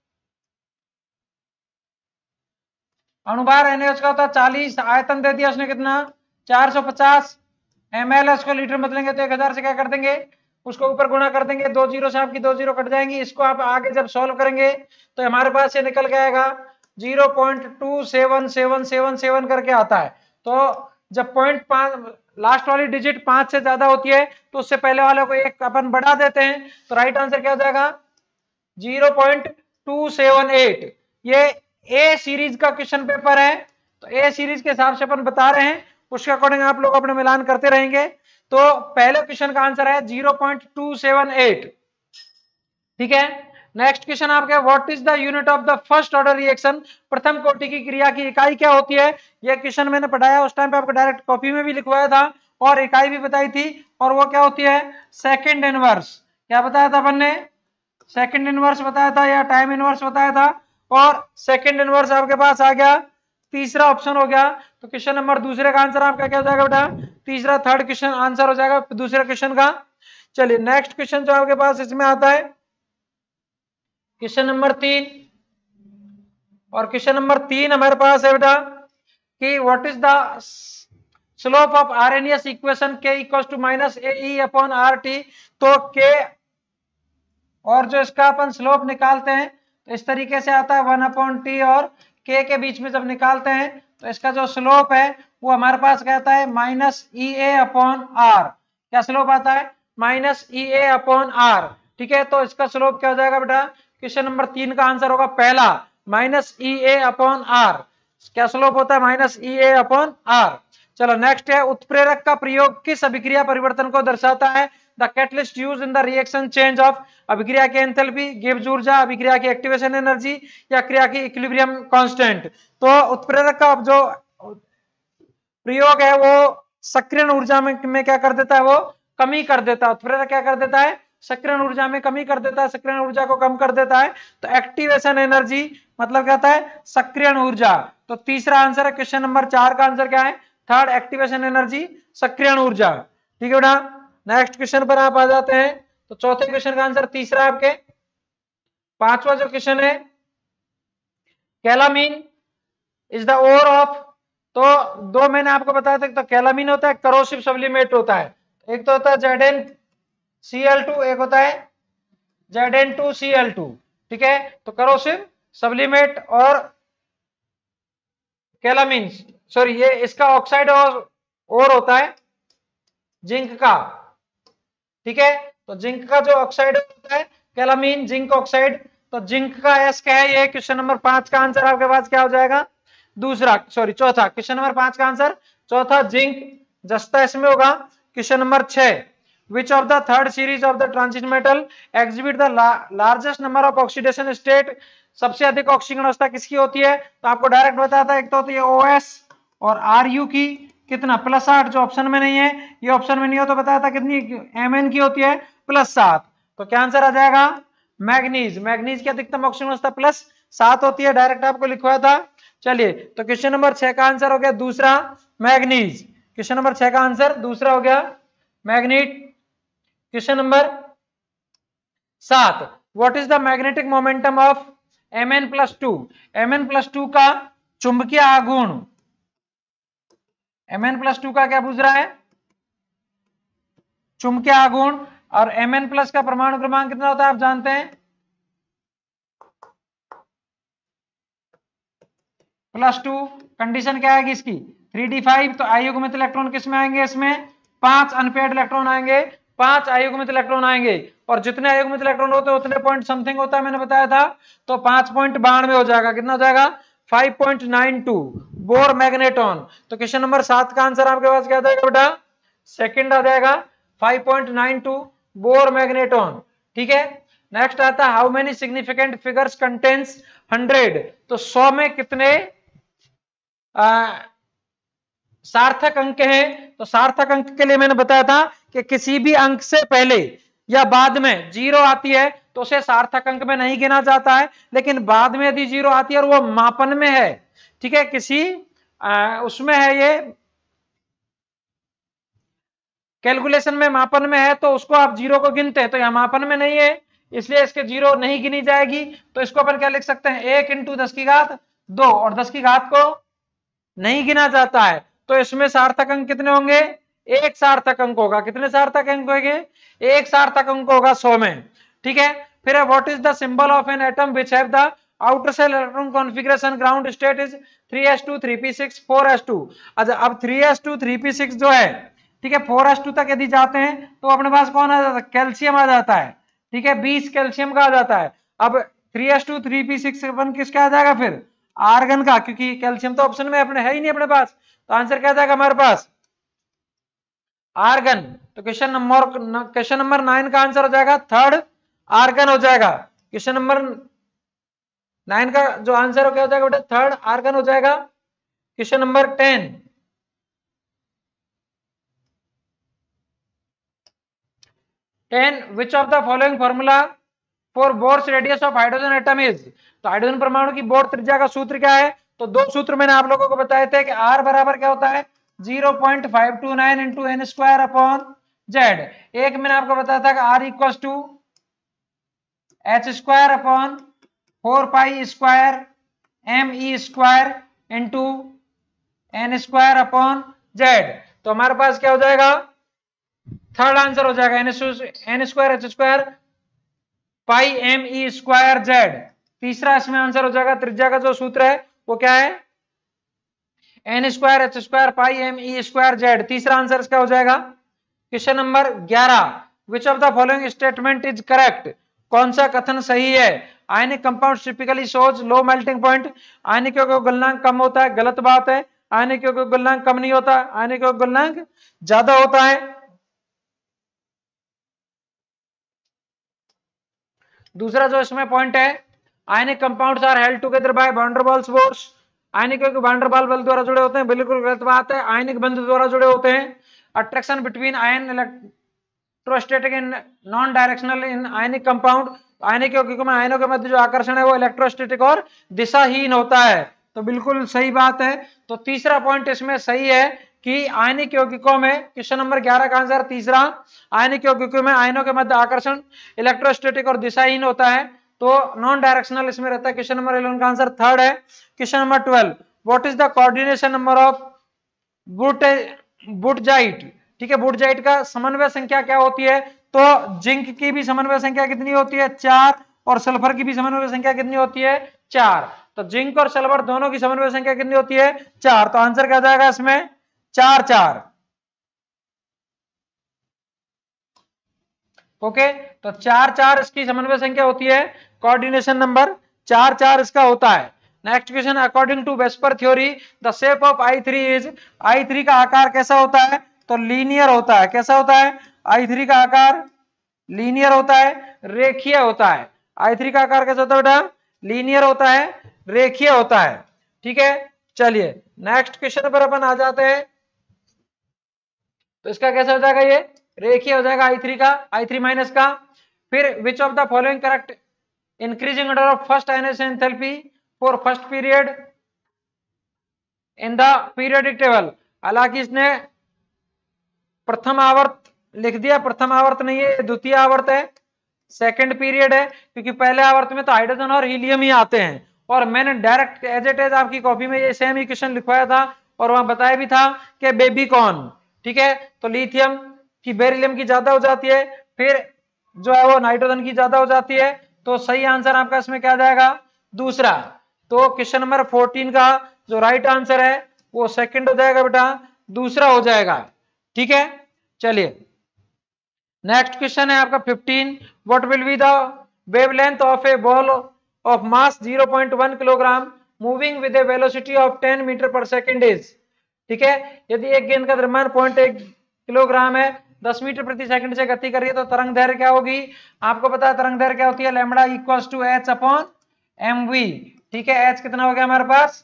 अणुभार NaOH का होता 40, आयतन दे दिया उसने कितना? 450 ml। उसको लीटर में बदलेंगे तो 1000 से क्या कर देंगे? उसको ऊपर गुणा कर देंगे, 2 जीरो से आपकी 2 जीरो कट जाएंगी। इसको आप आगे जब सॉल्व करेंगे तो हमारे पास ये निकल के आएगा 0.27777 करके आता है। तो जब 0.5 लास्ट वाली डिजिट 5 से ज्यादा होती है तो उससे पहले वाले को एक अपन बढ़ा देते हैं, तो राइट आंसर क्या हो जाएगा? 0.278। ये ए सीरीज का क्वेश्चन पेपर है, तो ए सीरीज के हिसाब से अपन बता रहे हैं, उसके अकॉर्डिंग आप लोग अपने मिलान करते रहेंगे। तो पहले क्वेश्चन का आंसर है 0.278। ठीक है, नेक्स्ट क्वेश्चन आपका, what is the unit of the first order reaction. प्रथम कोटि की क्रिया की इकाई क्या होती है? यह क्वेश्चन मैंने पढ़ाया उस टाइम पे, आपको डायरेक्ट कॉपी में भी लिखवाया था और इकाई भी बताई थी, और वो क्या होती है? Second inverse. क्या बताया था अपन ने? सेकंड इनवर्स बताया था या टाइम इनवर्स बताया था, और सेकंड इनवर्स आपके पास आ गया तीसरा ऑप्शन हो गया। तो क्वेश्चन नंबर दूसरे का आंसर आपका क्या हो जाएगा बेटा, तीसरा, थर्ड क्वेश्चन आंसर हो जाएगा दूसरे क्वेश्चन का। चलिए नेक्स्ट क्वेश्चन जो आपके पास इसमें आता है क्वेश्चन नंबर 3, और क्वेश्चन नंबर 3 हमारे पास है बेटा कि what is the slope of Arrhenius equation k equals to minus A upon R T. तो k और जो इसका अपन स्लोप निकालते हैं तो इस तरीके से आता है 1/t, और k के बीच में जब निकालते हैं तो इसका जो स्लोप है वो हमारे पास कहता है minus E A upon R. क्या स्लोप आता है, minus E A upon R. ठीक है, तो इसका स्लोप क्या हो जाएगा बेटा, क्वेश्चन नंबर 3 का आंसर होगा पहला minus E A upon R. क्या स्लोप होता है, minus E A upon R. चलो नेक्स्ट है, उत्प्रेरक का प्रयोग किस अभिक्रिया परिवर्तन को दर्शाता है। The catalyst use in the reaction change of, अभिक्रिया की एंथैल्पी, गिब्स ऊर्जा, अभिक्रिया की एक्टिवेशन एनर्जी, या क्रिया की इक्विलिब्रियम कांस्टेंट। तो उत्प्रेरक का जो प्रयोग है वो सक्रियण ऊर्जा में क्या कर देता है, वो कमी कर देता है। उत्प्रेरक क्या कर देता है, सक्रियण ऊर्जा में कमी कर देता है, सक्रियण ऊर्जा को कम कर देता है। तो एक्टिवेशन एनर्जी मतलब कहता है सक्रियण ऊर्जा। तो तीसरा आंसर है क्वेश्चन नंबर 4 का आंसर क्या है, थर्ड, एक्टिवेशन एनर्जी, सक्रियण ऊर्जा। ठीक है बेटा, नेक्स्ट क्वेश्चन पर आप आ जाते हैं। तो चौथे क्वेश्चन का आंसर तीसरा आपके। पांचवा जो क्वेश्चन है, calamine is the ore of. तो दो मैंने आपको बताया था, तो कैलामीन होता है करोसिव सब्लिमेट होता है। एक तो होता है ZnCl2, एक होता है Zn2Cl2। ठीक है, तो करोसिव सब्लिमेट और कैलामीन, सॉरी ये इसका ऑक्साइड और होता है जिंक का। ठीक है, तो जिंक का जो ऑक्साइड होता है कैलामीन जिंक ऑक्साइड। तो जिंक का एस क्या है, ये क्वेश्चन नंबर 5 का आंसर आपके पास क्या हो जाएगा, दूसरा, सॉरी चौथा, क्वेश्चन नंबर 5 का आंसर चौथा जिंक। जस्ता इसमें होगा question number 6, which of the third series of the transition metal exhibit the largest number of oxidation state. सबसे अधिक ऑक्सीकरण अवस्था किसकी होती है, तो आपको डायरेक्ट बताया था, एक तो होती है OS और RU की, कितना, +8, जो ऑप्शन में नहीं है, ये ऑप्शन में नहीं हो तो बताया था कितनी, Mn की होती है +7। तो क्या आंसर आ जाएगा, मैग्नीज। मैग्नीज की अधिकतम ऑक्सीकरण अवस्था +7 होती है, डायरेक्ट आपको लिखवाया था। चलिए, तो क्वेश्चन नंबर 6 का आंसर हो गया दूसरा मैग्नीज। क्वेश्चन नंबर 6 का आंसर दूसरा हो गया मैग्नीट। Question number 7, what is the magnetic momentum of Mn+2। Mn+2 का चुंबकीय आघूर्ण, Mn+2 का क्या पूछ रहा है, चुंबकीय आघूर्ण। और Mn+ का परमाणु क्रमांक कितना होता है आप जानते हैं, +2। कंडीशन क्या आएगी इसकी, 3d5। तो अयुग्मित इलेक्ट्रॉन किस में आएंगे, इसमें 5 अनपेयर्ड इलेक्ट्रॉन आएंगे, 5 अयुग्मित इलेक्ट्रॉन आएंगे। और जितने अयुग्मित इलेक्ट्रॉन होते हैं उतने पॉइंट समथिंग होता है, मैंने बताया था। तो 5.92 हो जाएगा, कितना हो जाएगा, 5.92 बोर मैग्नेटॉन। तो क्वेश्चन नंबर 7 का आंसर आपके पास क्या आ जाएगा बेटा, सेकंड आ जाएगा 5.92 बोर मैग्नेटॉन। ठीक है, नेक्स्ट आता है, how many significant figures contains 100। तो 100 में कितने सार्थक अंक हैं। तो सार्थक अंक के लिए मैंने बताया था कि किसी भी अंक से पहले या बाद में 0 आती है तो उसे सार्थक अंक में नहीं गिना जाता है, लेकिन बाद में यदि 0 आती है और वो मापन में है, ठीक है, किसी उसमें है, ये कैलकुलेशन में मापन में है, तो उसको आप 0 को गिनते हैं। तो यह मापन में नहीं है, इसलिए इसके 0 नहीं गिनी जाएगी। तो इसको अपन क्या लिख सकते हैं, 1 × 10⁻2, और 10 की घात को नहीं गिना जाता है। तो इसमें सार्थक अंक कितने होंगे, एक सार्थक अंक होगा। कितने सार्थक अंक होंगे, एक सार्थक अंक होगा 100 में। ठीक है, फिर what is the symbol of an atom which have the outer shell electron configuration, ground state is 3s2 3p6 4s2। अच्छा, अब 3s2 3p6 जो है, ठीक है, 4s2 तक यदि जाते हैं तो अपने पास कौन आ जाता है, कैल्शियम आ जाता है। ठीक है, 20 कैल्शियम का आ जाता है। अब 3s2 3p6 किसका आ जाएगा, फिर आर्गन का, क्योंकि कैल्शियम तो ऑप्शन में अपने है ही नहीं अपने पास। तो आंसर क्या जाएगा हमारे पास, आर्गन। तो क्वेश्चन नंबर 9 का आंसर हो जाएगा थर्ड, आर्गन हो जाएगा। क्वेश्चन नंबर 9 का जो आंसर हो क्या हो जाएगा बेटा, थर्ड, आर्गन हो जाएगा। Question number 10, which of the following formula for Bohr's radius of hydrogen atom is. तो हाइड्रोजन परमाणु की बोर त्रिज्या का सूत्र क्या है, तो दो सूत्र मैंने आप लोगों को बताए थे कि R बराबर क्या होता है 0.529 into n square upon Z. एक मैंने आपको बताया था कि R equal to h square upon 4 pi square m e square into n square upon Z. तो हमारे पास क्या हो जाएगा, थर्ड आंसर हो जाएगा n square h square pi m e square Z. तीसरा इसमें आंसर हो जाएगा, त्रिज्या का जो सूत्र है वो क्या है n square h square pi m e square Z. तीसरा आंसर इसका हो जाएगा। Question number 11, which of the following statement is correct, कौन सा कथन सही है। Ionic compound typically shows low melting point, आयनिकों का गलनांक कम होता है, गलत बात है। आयनिकों का गलनांक कम नहीं होता, आयनिकों का गलनांक ज्यादा होता है। दूसरा जो इसमें पॉइंट है, ionic compounds are held together by van der Waals force, आयनिकों के वैन डर वाल्स बल द्वारा जुड़े होते हैं, बिल्कुल गलत बात है। आयनिक बंध द्वारा जुड़े होते हैं। Attraction between ion electrostatic and non directional in ionic compound, आयनिकों में आयनों के मध्य जो आकर्षण है वो इलेक्ट्रोस्टैटिक और दिशाहीन होता है। तो बिल्कुल सही बात है। तो तीसरा पॉइंट इसमें सही है कि आयनिक यौगिकों में, क्वेश्चन नंबर 11 का आंसर तीसरा, आयनिक यौगिकों में आयनों के मध्य आकर्षण इलेक्ट्रोस्टैटिक और दिशाहीन होता है, तो नॉन डायरेक्शनल इसमें रहता है। क्वेश्चन नंबर 11 का आंसर थर्ड है। Question number 12, what is the coordination number of wurtzite. ठीक है, बुटजाइट का समन्वय संख्या क्या होती है, तो जिंक की भी समन्वय संख्या कितनी होती है 4, और सल्फर की भी समन्वय संख्या कितनी होती है 4। तो जिंक और सल्फर दोनों की समन्वय संख्या कितनी होती है 4। तो आंसर क्या जाएगा इसमें 4 4। ओके, तो 4 4 इसकी समन्वय संख्या होती है, कोऑर्डिनेशन नंबर 4 4 इसका होता है। Next question, according to VSEPR theory the shape of I3 इज, I3 का आकार कैसा होता है, तो लीनियर होता है। कैसा होता है, I3 का आकार लीनियर होता है, रेखीय होता है। I3 का आकार कैसा होता है बेटा, लीनियर होता है, रेखीय होता है। ठीक है, चलिए नेक्स्ट क्वेश्चन पर अपन आ जाते हैं। तो इसका कैसा हो जाएगा, ये रेखीय हो जाएगा I3 का, I3 माइनस का। फिर which of the following correct increasing order of first ionisation enthalpy for first period in the periodic table. हालांकि इसने प्रथम आवर्त लिख दिया, प्रथम आवर्त नहीं है, द्वितीय आवर्त है, सेकंड पीरियड है, क्योंकि पहले आवर्त में तो हाइड्रोजन और हीलियम ही आते हैं। और मैंने डायरेक्ट एज इट इज आपकी कॉपी में ये सेम ही क्वेश्चन लिखवाया था और वहां बताया भी था कि बेबी कॉर्न। ठीक है, तो लिथियम की बेरिलियम की ज्यादा हो जाती है, फिर जो है वो नाइट्रोजन की ज्यादा हो जाती है। तो सही आंसर आपका इसमें क्या जाएगा, दूसरा। तो क्वेश्चन नंबर 14 का जो राइट आंसर है वो सेकंड हो जाएगा बेटा, दूसरा हो जाएगा। ठीक है, चलिए नेक्स्ट क्वेश्चन है आपका 15, what will be the wavelength of a ball of mass 0.1 kilogram moving with a velocity of 10 metre पर सेकेंड इज। ठीक है, यदि एक गेंद का द्रव्यमान 0.1 किलोग्राम है, 10 मीटर प्रति सेकंड से गति कर रही है, तो तरंग दैर्घ्य क्या होगी, आपको पता है तरंग दैर्घ्य क्या होती है, lambda equals to h upon mv। ठीक है, h कितना हो गया हमारे पास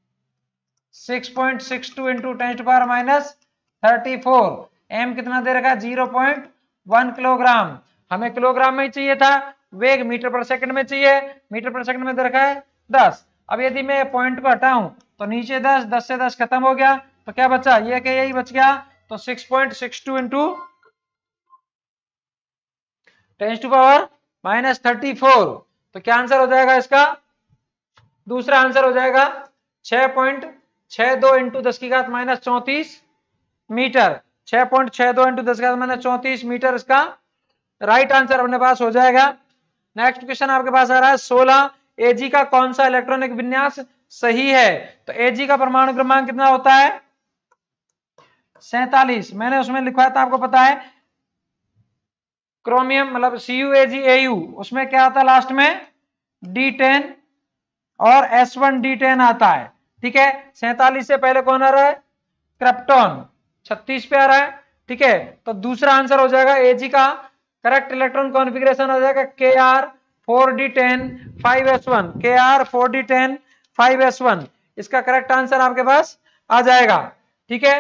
6.62 इंटू 10⁻34, m कितना दे रखा है 0.1 किलोग्राम, हमें किलोग्राम में ही चाहिए था, वेग मीटर पर सेकंड में चाहिए, मीटर पर सेकंड में दे रखा है 10। अब यदि मैं पॉइंट को हटाऊं तो नीचे 10, 10 से 10 खत्म हो गया, तो क्या बचा, ये क्या यही बच गया। तो 6.62 इंटू 10⁻34, तो क्या आंसर हो जाएगा इसका, दूसरा आंसर हो जाएगा 6.62 इंटू 10⁻⁻34 मीटर, 6.62 इंटू 10⁻⁻34 मीटर इसका राइट आंसर अपने पास हो जाएगा। नेक्स्ट क्वेश्चन आपके पास आ रहा है 16, Ag का कौन सा इलेक्ट्रॉनिक विन्यास सही है। तो Ag का परमाणु क्रमांक कितना होता है 47, मैंने उसमें लिखवाया था आपको पता है, क्रोमियम मतलब CuAgAu, उसमें क्या आता है लास्ट में D10 और S1D10 आता है। ठीक है, 47 से पहले कौन आ रहा है, क्रिप्टॉन 36 पे आ रहा है। ठीक है, तो दूसरा आंसर हो जाएगा Ag का करेक्ट इलेक्ट्रॉन कॉन्फ़िगरेशन हो जाएगा Kr4D10 5s1, Kr4D10 5s1, इसका करेक्ट आंसर आपके पास आ जाएगा। ठीक है,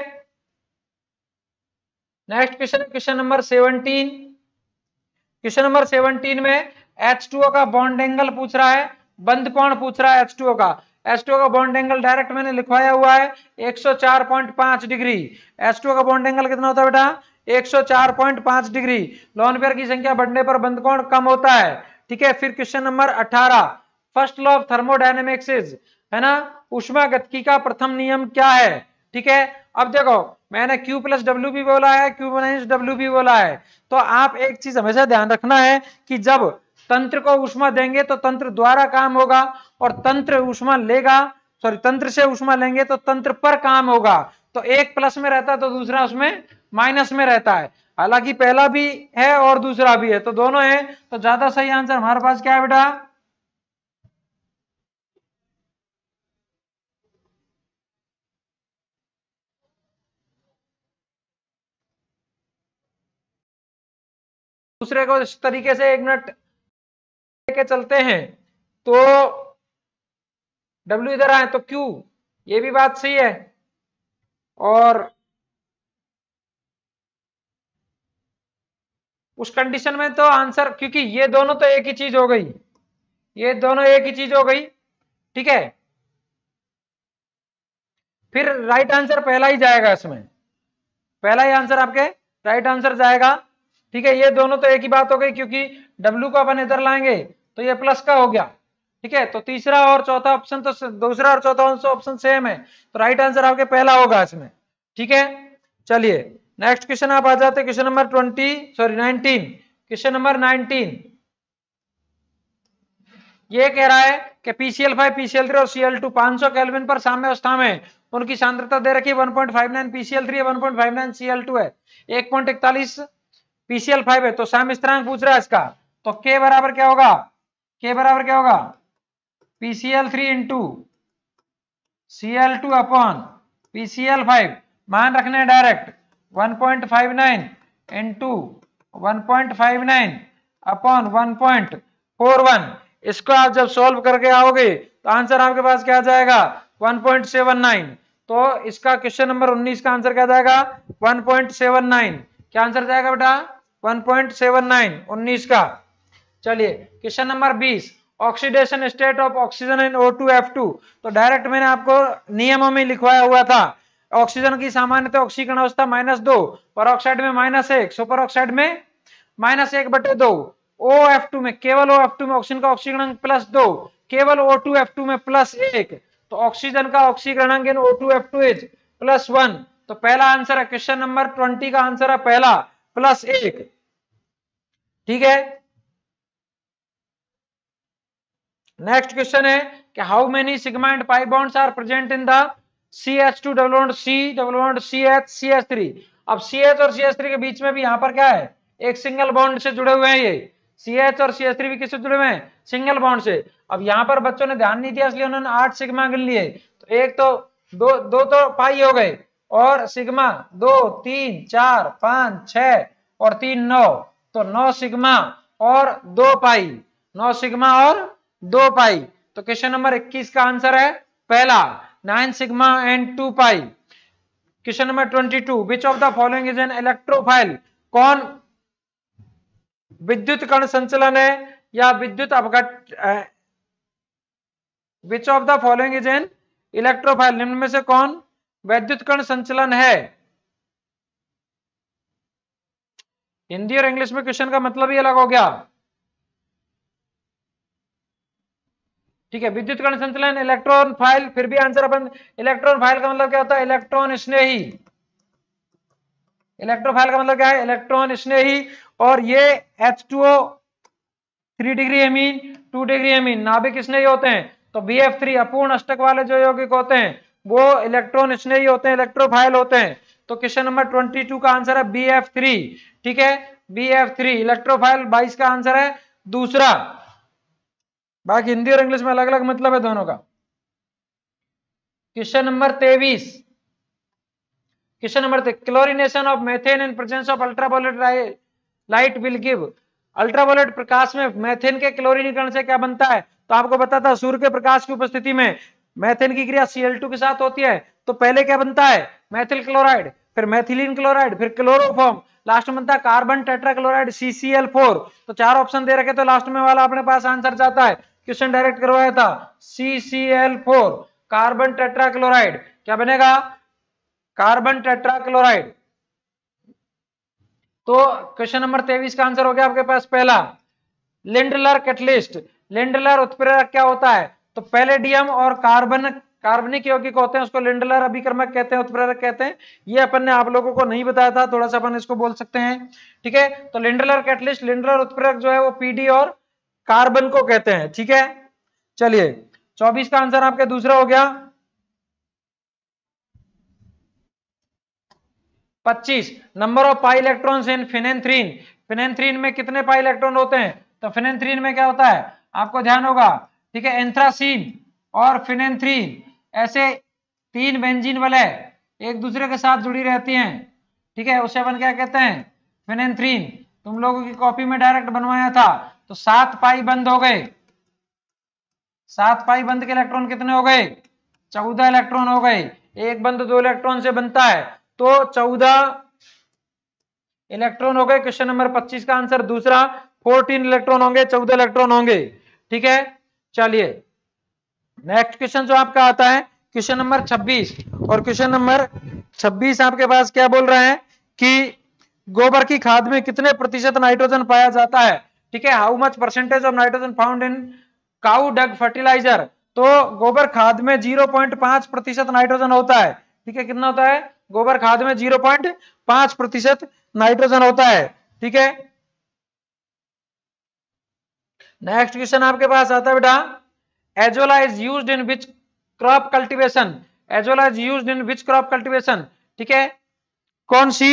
next question, question number 17। Question number 17 में H2O का बॉन्ड एंगल पूछ रहा है, बंध कोण पूछ रहा है H2O का। H2O का बॉन्ड एंगल डायरेक्ट मैंने लिखवाया हुआ है 104.5 डिग्री। H2O का बॉन्ड एंगल कितना होता है बेटा? 104.5 डिग्री। लोन पेयर की संख्या बढ़ने पर बंध कोण कम होता है। ठीक है, फिर question number 18, first law of thermodynamics is, है ना, ऊष्मागतिकी का प्रथम नियम क्या है? ठीक है, अब देखो मैंने Q प्लस डब्ल्यू भी बोला है, Q माइनस डब्ल्यू भी बोला है। तो आप एक चीज हमेशा ध्यान रखना है कि जब तंत्र को ऊष्मा देंगे तो तंत्र द्वारा काम होगा, और तंत्र ऊष्मा लेगा, सॉरी तंत्र से ऊष्मा लेंगे तो तंत्र पर काम होगा। तो एक प्लस में रहता है तो दूसरा उसमें माइनस में रहता है। हालांकि पहला भी है और दूसरा भी है, तो दोनों है, तो ज्यादा सही आंसर हमारे पास क्या है बेटा? दूसरे को इस तरीके से एक मिनट लेके चलते हैं, तो W इधर आए तो Q, ये भी बात सही है। और उस कंडीशन में तो आंसर, क्योंकि ये दोनों तो एक ही चीज हो गई, ये दोनों एक ही चीज हो गई। ठीक है, फिर राइट आंसर पहला ही जाएगा, इसमें पहला ही आंसर आपके राइट आंसर जाएगा। ठीक है, ये दोनों तो एक ही बात हो गई, क्योंकि W को अपन इधर लाएंगे तो ये प्लस का हो गया। ठीक है, तो तीसरा और चौथा ऑप्शन तो, दूसरा और चौथा ऑप्शन सेम है, तो राइट आंसर आपके पहला होगा इसमें। ठीक है, चलिए नेक्स्ट क्वेश्चन आप आ जाते हैं, क्वेश्चन नंबर 19। क्वेश्चन नंबर 19 ये कह रहा है कि PCl5, PCl3 और Cl2 500 केल्विन पर साम्य अवस्था में उनकी सांद्रता दे रखी है 1.59 PCl3 है, 1.59 Cl2 है, 1.41 PCl5 है। तो साम्य स्थिरांक पूछ रहा है इसका, तो K बराबर क्या होगा? K बराबर क्या होगा? PCl3 into Cl2 upon PCl5, मान रखने डायरेक्ट 1.59 इंटू 1.59 अपॉन 1.41। इसको आप जब सॉल्व करके आओगे तो आंसर आपके पास क्या आ जाएगा? 1.79। तो इसका क्वेश्चन नंबर 19 का आंसर क्या जाएगा? 1.79। क्या आंसर जाएगा बेटा? 1.79 19 का। चलिए question number 20, oxidation state of oxygen in O2F2। तो डायरेक्ट मैंने आपको नियमों में लिखवाया हुआ था, ऑक्सीजन की सामान्यतः ऑक्सीकरण अवस्था -2, परऑक्साइड में -1, सुपर ऑक्साइड में -1/2, OF2 में, केवल OF2 में ऑक्सीजन का ऑक्सीकरण +2, केवल O2F2 में +1। तो ऑक्सीजन का ऑक्सीकरण इन O2F2 इज +1। तो पहला आंसर है, क्वेश्चन नंबर 20 का आंसर है पहला +1। ठीक है, नेक्स्ट क्वेश्चन है कि how many sigma and pi bonds are present in the CH2 double bond C double bond CH CH3। अब CH और CH3 के बीच में भी यहाँ पर क्या है? एक सिंगल बॉन्ड से जुड़े हुए हैं। ये CH और CH3 भी किससे जुड़े हुए हैं? सिंगल बॉन्ड से। अब यहाँ पर बच्चों ने ध्यान नहीं दिया, इसलिए उन्होंने 8 सिग्मा गिन लिए। तो एक तो दो तो पाई हो गए, और सिग्मा 2 3 4 5 6 और 3 9, तो 9 सिग्मा और 2 पाई, 9 सिग्मा और 2 पाई। तो क्वेश्चन नंबर 21 का आंसर है पहला 9 sigma and 2 pi. Question number 22, which of the following is an electrophile. कौन विद्युत कण संचलन है या विद्युत अपघट? Which of the following is an electrophile, निम्न में से कौन वैद्युत कण संचलन है? हिंदी और इंग्लिश में क्वेश्चन का मतलब ही अलग हो गया। ठीक है, विद्युत कण संचलन, इलेक्ट्रॉन फाइल, फिर भी आंसर अपन, इलेक्ट्रॉन फाइल का मतलब क्या होता है? इलेक्ट्रॉन स्नेही। इलेक्ट्रोफाइल का मतलब क्या है? इलेक्ट्रॉन स्नेही। और ये H2O 3 degree amine, 2 degree amine नाभिक स्नेही होते हैं। तो BF3 अपूर्ण अष्टक वाले जो यौगिक होते हैं वो इलेक्ट्रॉन स्नेही होते हैं, इलेक्ट्रोफाइल होते हैं। तो क्वेश्चन नंबर 22 का आंसर है BF3। ठीक है, BF3 इलेक्ट्रोफाइल। 22 का आंसर है दूसरा। बाकी हिंदी और इंग्लिश में अलग अलग मतलब है दोनों का। क्वेश्चन नंबर 23, क्वेश्चन number 23, chlorination of methane in presence of ultraviolet light will give. Ultraviolet प्रकाश में मेथेन के क्लोरीनीकरण से क्या बनता है? तो आपको पता था सूर्य के प्रकाश की उपस्थिति में मेथेन की क्रिया Cl2 के साथ होती है। तो पहले क्या बनता है? मेथिल क्लोराइड, फिर मेथिलीन क्लोराइड, फिर क्लोरोफॉर्म, लास्ट में बनता है कार्बन टेट्राक्लोराइड CCl4। तो 4 ऑप्शन दे रखे, तो लास्ट में वाला अपने पास आंसर जाता है क्वेश्चन डायरेक्ट करवाया था, CCl4 कार्बन टेट्राक्लोराइड, क्या बनेगा, कार्बन टेट्राक्लोराइड। तो क्वेश्चन नंबर 23 का आंसर हो गया आपके पास पहला। लिंडलर कैटलिस्ट, लिंडलर उत्प्रेरक क्या होता है, तो पैलेडियम और कार्बन कार्बनिक यौगिक होते हैं, उसको लिंडलर अभिकर्मक कहते हैं, उत्प्रेरक कहते हैं। ये अपन ने आप लोगों को नहीं बताया था, थोड़ा सा अपन इसको बोल सकते हैं, ठीक है। तो लिंडलर कैटलिस्ट, लिंडलर उत्प्रेरक जो है वो पीडी और कार्बन को कहते हैं, ठीक है। चलिए 24 का आंसर आपका दूसरा हो गया। 25 number of pi electrons in phenanthrene, phenanthrene में कितने पाई इलेक्ट्रॉन होते हैं, तो फिनेंथ्रीन में क्या होता है, आपको ध्यान होगा, ठीक है। एंथ्रासीन और फिनेंथ्रीन ऐसे तीन बेंजीन वलय एक दूसरे के साथ जुड़ी रहती हैं, ठीक है, उसे अपन क्या कहते हैं, फिनेंथ्रीन। तुम लोगों की कॉपी में डायरेक्ट बनवाया था, तो 7 पाई बंद हो गए, 7 पाई बंद के इलेक्ट्रॉन कितने हो गए, 14 इलेक्ट्रॉन हो गए। एक बंद 2 इलेक्ट्रॉन से बनता है, तो 14 इलेक्ट्रॉन हो गए। क्वेश्चन नंबर 25 का आंसर दूसरा, 14 इलेक्ट्रॉन होंगे, 14 इलेक्ट्रॉन होंगे, ठीक है। चलिए नेक्स्ट क्वेश्चन जो आपका आता है क्वेश्चन नंबर 26, और क्वेश्चन नंबर 26 आपके पास क्या बोल रहे हैं कि गोबर की खाद में कितने प्रतिशत नाइट्रोजन पाया जाता है, ठीक है। How much percentage of nitrogen found in cow dung fertiliser, तो गोबर खाद में 0.5% नाइट्रोजन होता है, ठीक है। कितना होता है, गोबर खाद में 0.5% नाइट्रोजन होता है, ठीक है। नेक्स्ट क्वेश्चन आपके पास आता है बेटा, Azolla is used in which crop cultivation, Azolla is used in which crop cultivation, ठीक है। कौन सी,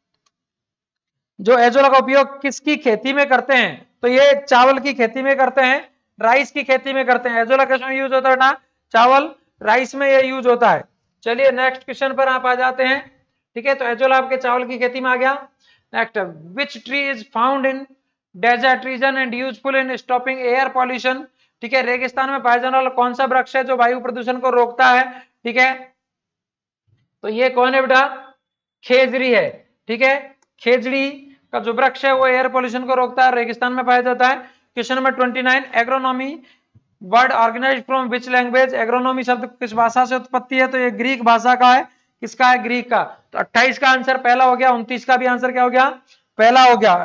जो एजोला का उपयोग किसकी खेती में करते हैं, तो ये चावल की खेती में करते हैं, राइस की खेती में करते हैं। एजोला किस में यूज होता है ना, चावल राइस में ये यूज होता है। चलिए नेक्स्ट क्वेश्चन पर आप आ जाते हैं, ठीक है। तो एजोला आपके चावल की खेती में आ गया। Next, which tree is found in desert region and useful in stopping air pollution, ठीक है। रेगिस्तान में पाया जाने वाला कौन सा वृक्ष है जो वायु प्रदूषण को रोकता है, ठीक है। तो ये कौन है बेटा, खेजड़ी है, ठीक है। खेजड़ी का जो वृक्ष है वो एयर पोल्यूशन को रोकता है, रेगिस्तान में पाया जाता है। Question number 29, agronomy word originate from which language, एग्रोनॉमी शब्द किस भाषा से उत्पत्ति है, तो ये ग्रीक भाषा का है। किसका है, ग्रीक का। तो 28 का आंसर पहला हो गया, 29 का भी आंसर क्या हो गया, पहला हो गया।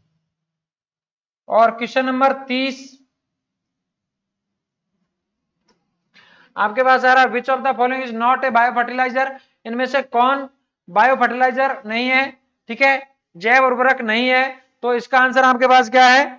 और क्वेश्चन नंबर 30 आपके पास आ रहा है, which of the following is not a bio fertiliser, इनमें से कौन बायो फर्टिलाइजर नहीं है, ठीक है, जैव उर्वरक नहीं है। तो इसका आंसर आपके पास क्या है,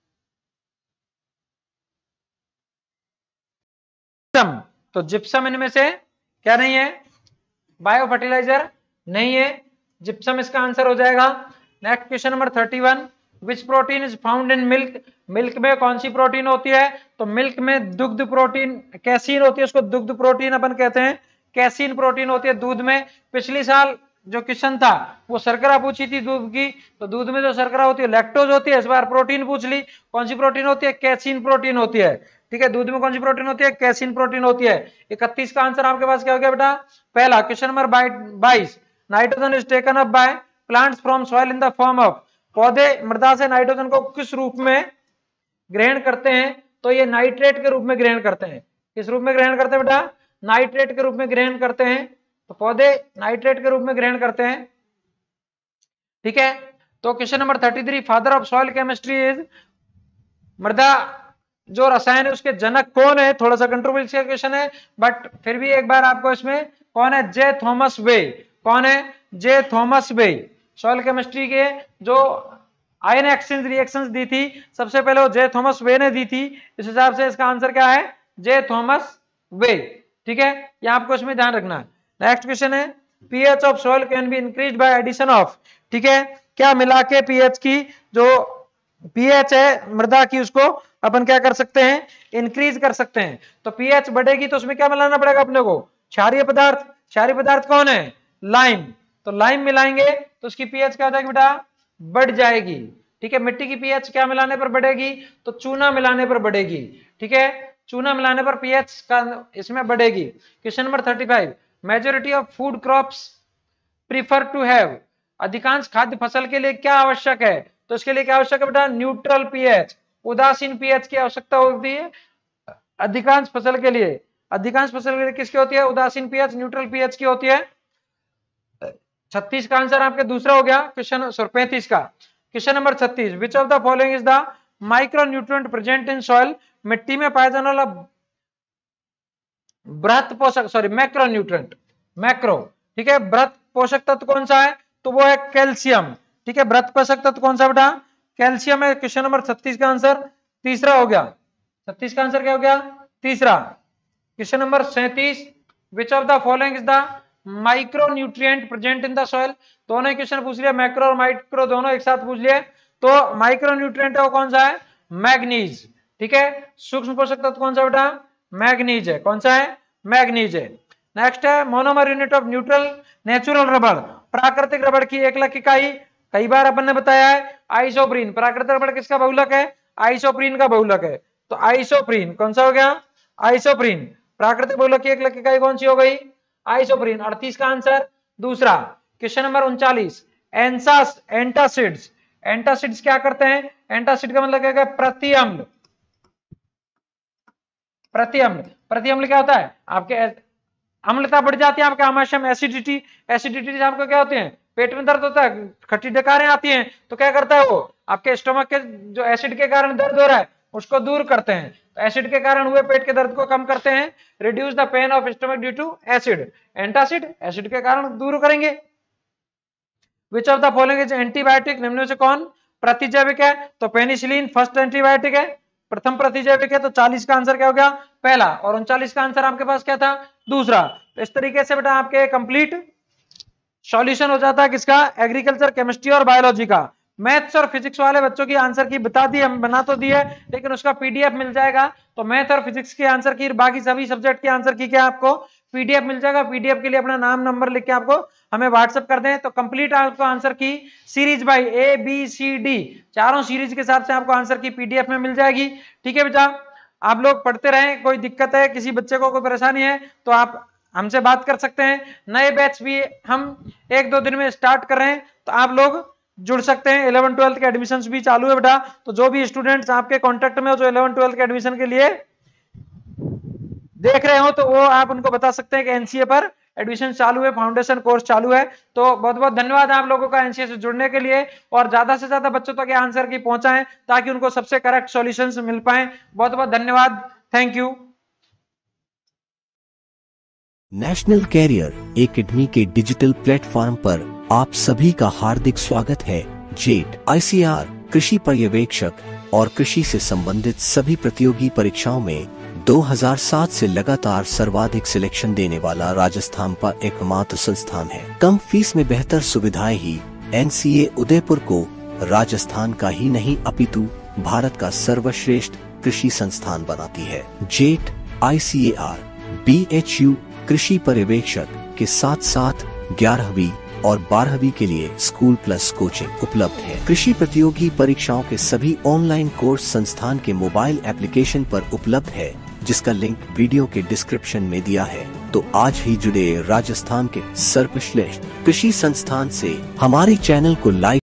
जिप्सम। तो जिप्सम इनमें से क्या नहीं है, बायो फर्टिलाइजर नहीं है, जिप्सम इसका आंसर हो जाएगा। Next question number 31, which protein is found in milk, milk में कौन सी प्रोटीन होती है, तो मिल्क में दुग्ध प्रोटीन कैसीन होती है, उसको दुग्ध प्रोटीन अपन कहते हैं, कैसीन प्रोटीन होती है दूध में। पिछली साल जो क्वेश्चन था वो शर्करा पूछी थी दूध की, तो दूध में जो शर्करा होती है लैक्टोज होती है, इस बार प्रोटीन पूछ ली, कौन सी प्रोटीन होती है, कैसीन प्रोटीन होती है, ठीक है। दूध में कौन सी प्रोटीन होती है, कैसीन प्रोटीन होती है। 31 का आंसर आपके पास क्या हो गया बेटा, पहला। Question number 22, nitrogen is taken up by plants from soil in the form of, पौधे मृदा से नाइट्रोजन को किस रूप में ग्रहण करते हैं, तो ये नाइट्रेट के रूप में ग्रहण करते हैं। किस रूप में ग्रहण करते हैं बेटा, नाइट्रेट के रूप में ग्रहण करते हैं। तो पौधे नाइट्रेट के रूप में ग्रहण करते हैं, ठीक है। तो question number 33, father of soil chemistry is, मृदा जो रसायन है उसके जनक कौन है, थोड़ा सा कंट्रोवर्शियल क्वेश्चन है, बट फिर भी एक बार आपको इसमें कौन है, जे थॉमस वे, कौन है, J Thomas Way. Soil chemistry के जो आयन एक्सचेंज रिएक्शंस दी थी सबसे पहले वो जे थॉमस वे ने दी थी, इस हिसाब से इसका आंसर क्या है, जे थॉमस वे, ठीक है। ये आपको इसमें ध्यान रखना है। नेक्स्ट क्वेश्चन है, pH of soil can be increased by addition of, ठीक है, क्या मिला के पीएच की जो पीएच है मृदा की उसको अपन क्या कर सकते हैं, इंक्रीज कर सकते हैं। तो पीएच बढ़ेगी तो उसमें क्या मिलाना पड़ेगा अपने को, क्षारीय पदार्थ। क्षारीय पदार्थ कौन है, लाइम। तो लाइम मिलाएंगे तो उसकी पीएच क्या हो जाएगी बेटा, बढ़ जाएगी, ठीक है। मिट्टी की पीएच क्या मिलाने पर बढ़ेगी, तो चूना मिलाने पर बढ़ेगी, ठीक है, चूना मिलाने पर पीएच का इसमें बढ़ेगी। Question number 35, majority of food crops prefer to have, अधिकांश खाद्य फसल के लिए क्या आवश्यक है, तो इसके लिए क्या आवश्यक है बेटा, न्यूट्रल पीएच, उदासीन पीएच की आवश्यकता होती है। अधिकांश फसल के लिए, अधिकांश फसल के लिए किसकी होती है? उदासीन पीएच, न्यूट्रल पीएच की होती है। 36 का आंसर आपके दूसरा हो गया क्वेश्चन, 35 का। Question number 36, which of the following is the micro nutrient present in soil? मिट्टी में पाया जाने वाला बृहत पोषक, सॉरी मैक्रो न्यूट्रिएंट, मैक्रो, ठीक है, बृहत पोषक तत्व कौन सा है? तो वो है कैल्शियम, ठीक है। बृहत पोषक तत्व कौन सा बेटा? कैल्शियम है। क्वेश्चन नंबर 36 का आंसर तीसरा हो गया। 36 का आंसर क्या हो गया? तीसरा। Question number 37, which of the following is the micro nutrient present in the soil? दोनों क्वेश्चन पूछ लिया, मैक्रो और माइक्रो दोनों एक साथ पूछ लिए। तो माइक्रो न्यूट्रिएंट है वो कौन सा है? मैग्नीज, ठीक है। सूक्ष्म पोषक तत्व कौन सा बेटा? मैग्नीज है। कौन सा है? मैग्नीज है। नेक्स्ट है मोनोमर यूनिट ऑफ नेचुरल रबड़, प्राकृतिक रबड़ की एकलक इकाई, कई बार अपन ने बताया है आइसोप्रीन। प्राकृतिक रबड़ किसका बहुलक है? आइसोप्रीन का बहुलक है। तो आइसोप्रीन कौन सा हो गया? आइसोप्रीन। प्राकृतिक बहुलक की एकलक इकाई कौन सी हो गई? आइसोप्रीन। 38 का आंसर दूसरा। क्वेश्चन नंबर 39, एंटासिड्स, एंटासिड्स क्या करते हैं? एंटासिड का मतलब क्या है? प्रतिअम्ल। प्रतिअम्ल, प्रतिअम्ल क्या होता है? आपके अम्लता बढ़ जाती है, आपके आमाशय में एसिडिटी, एसिडिटी से आपको क्या होते हैं? पेट में दर्द होता है, खट्टी डकारें आती हैं, तो क्या करता है वो? आपके स्टमक के जो एसिड के कारण दर्द हो रहा है उसको दूर करते हैं। तो एसिड के कारण हुए पेट के दर्द को कम करते हैं। Reduce the pain of stomach due to acid. Antacid acid के कारण दूर करेंगे। Which of the following is antibiotic? निम्न में से कौन प्रतिजैविक है? तो पेनिसिलिन फर्स्ट एंटीबायोटिक है, प्रथम प्रतिजैविक है। तो 40 का आंसर क्या हो गया? पहला। और 39 का आंसर आपके पास क्या था? दूसरा। तो इस तरीके से बेटा आपके कंप्लीट सॉल्यूशन हो जाता है किसका? एग्रीकल्चर, केमिस्ट्री और बायोलॉजी का। मैथ्स और फिजिक्स वाले बच्चों की आंसर की बता दी, हम बना तो दी है, लेकिन उसका पीडीएफ मिल जाएगा। तो मैथ और फिजिक्स के आंसर की, बाकी सभी सब्जेक्ट के आंसर की क्या आपको पीडीएफ मिल जाएगा। पीडीएफ के लिए अपना नाम नंबर लिख के आपको हमें व्हाट्सएप कर दें, तो कंप्लीट आपको आंसर की series by A B C D, चारों सीरीज के हिसाब से आपको आंसर की पीडीएफ में मिल जाएगी। ठीक है बेटा, आप लोग पढ़ते रहें। कोई दिक्कत है, किसी बच्चे को कोई परेशानी है तो आप हमसे बात कर सकते हैं। नए बैच भी हम 1-2 दिन में स्टार्ट कर रहे हैं, तो आप लोग जुड़ सकते हैं। 11-12 के एडमिशन भी चालू है बेटा, तो जो भी स्टूडेंट्स आपके कांटेक्ट में हो जो 11-12 के एडमिशन के लिए देख रहे हो, तो वो आप उनको बता सकते हैं कि एनसीए पर एडमिशन चालू है, फाउंडेशन कोर्स चालू है। तो बहुत बहुत धन्यवाद आप लोगों का एनसीए से जुड़ने के लिए, और ज्यादा से ज्यादा बच्चों तक आंसर की पहुंचाएं ताकि उनको सबसे करेक्ट सॉल्यूशंस मिल पाए। बहुत बहुत धन्यवाद, thank you. National career academy के डिजिटल प्लेटफॉर्म पर आप सभी का हार्दिक स्वागत है। जेट, आईसीआर, कृषि पर्यवेक्षक और कृषि से संबंधित सभी प्रतियोगी परीक्षाओं में 2007 से लगातार सर्वाधिक सिलेक्शन देने वाला राजस्थान का एकमात्र संस्थान है। कम फीस में बेहतर सुविधाएं ही एनसीए उदयपुर को राजस्थान का ही नहीं अपितु भारत का सर्वश्रेष्ठ कृषि संस्थान बनाती है। जेट, आईसीएआर, बीएचयू कृषि पर्यवेक्षक के साथ साथ 11वीं और 12वीं के लिए स्कूल प्लस कोचिंग उपलब्ध है। कृषि प्रतियोगी परीक्षाओं के सभी ऑनलाइन कोर्स संस्थान के मोबाइल एप्लीकेशन पर उपलब्ध है, जिसका लिंक वीडियो के डिस्क्रिप्शन में दिया है। तो आज ही जुड़े राजस्थान के सर्वश्रेष्ठ कृषि संस्थान से। हमारे चैनल को लाइक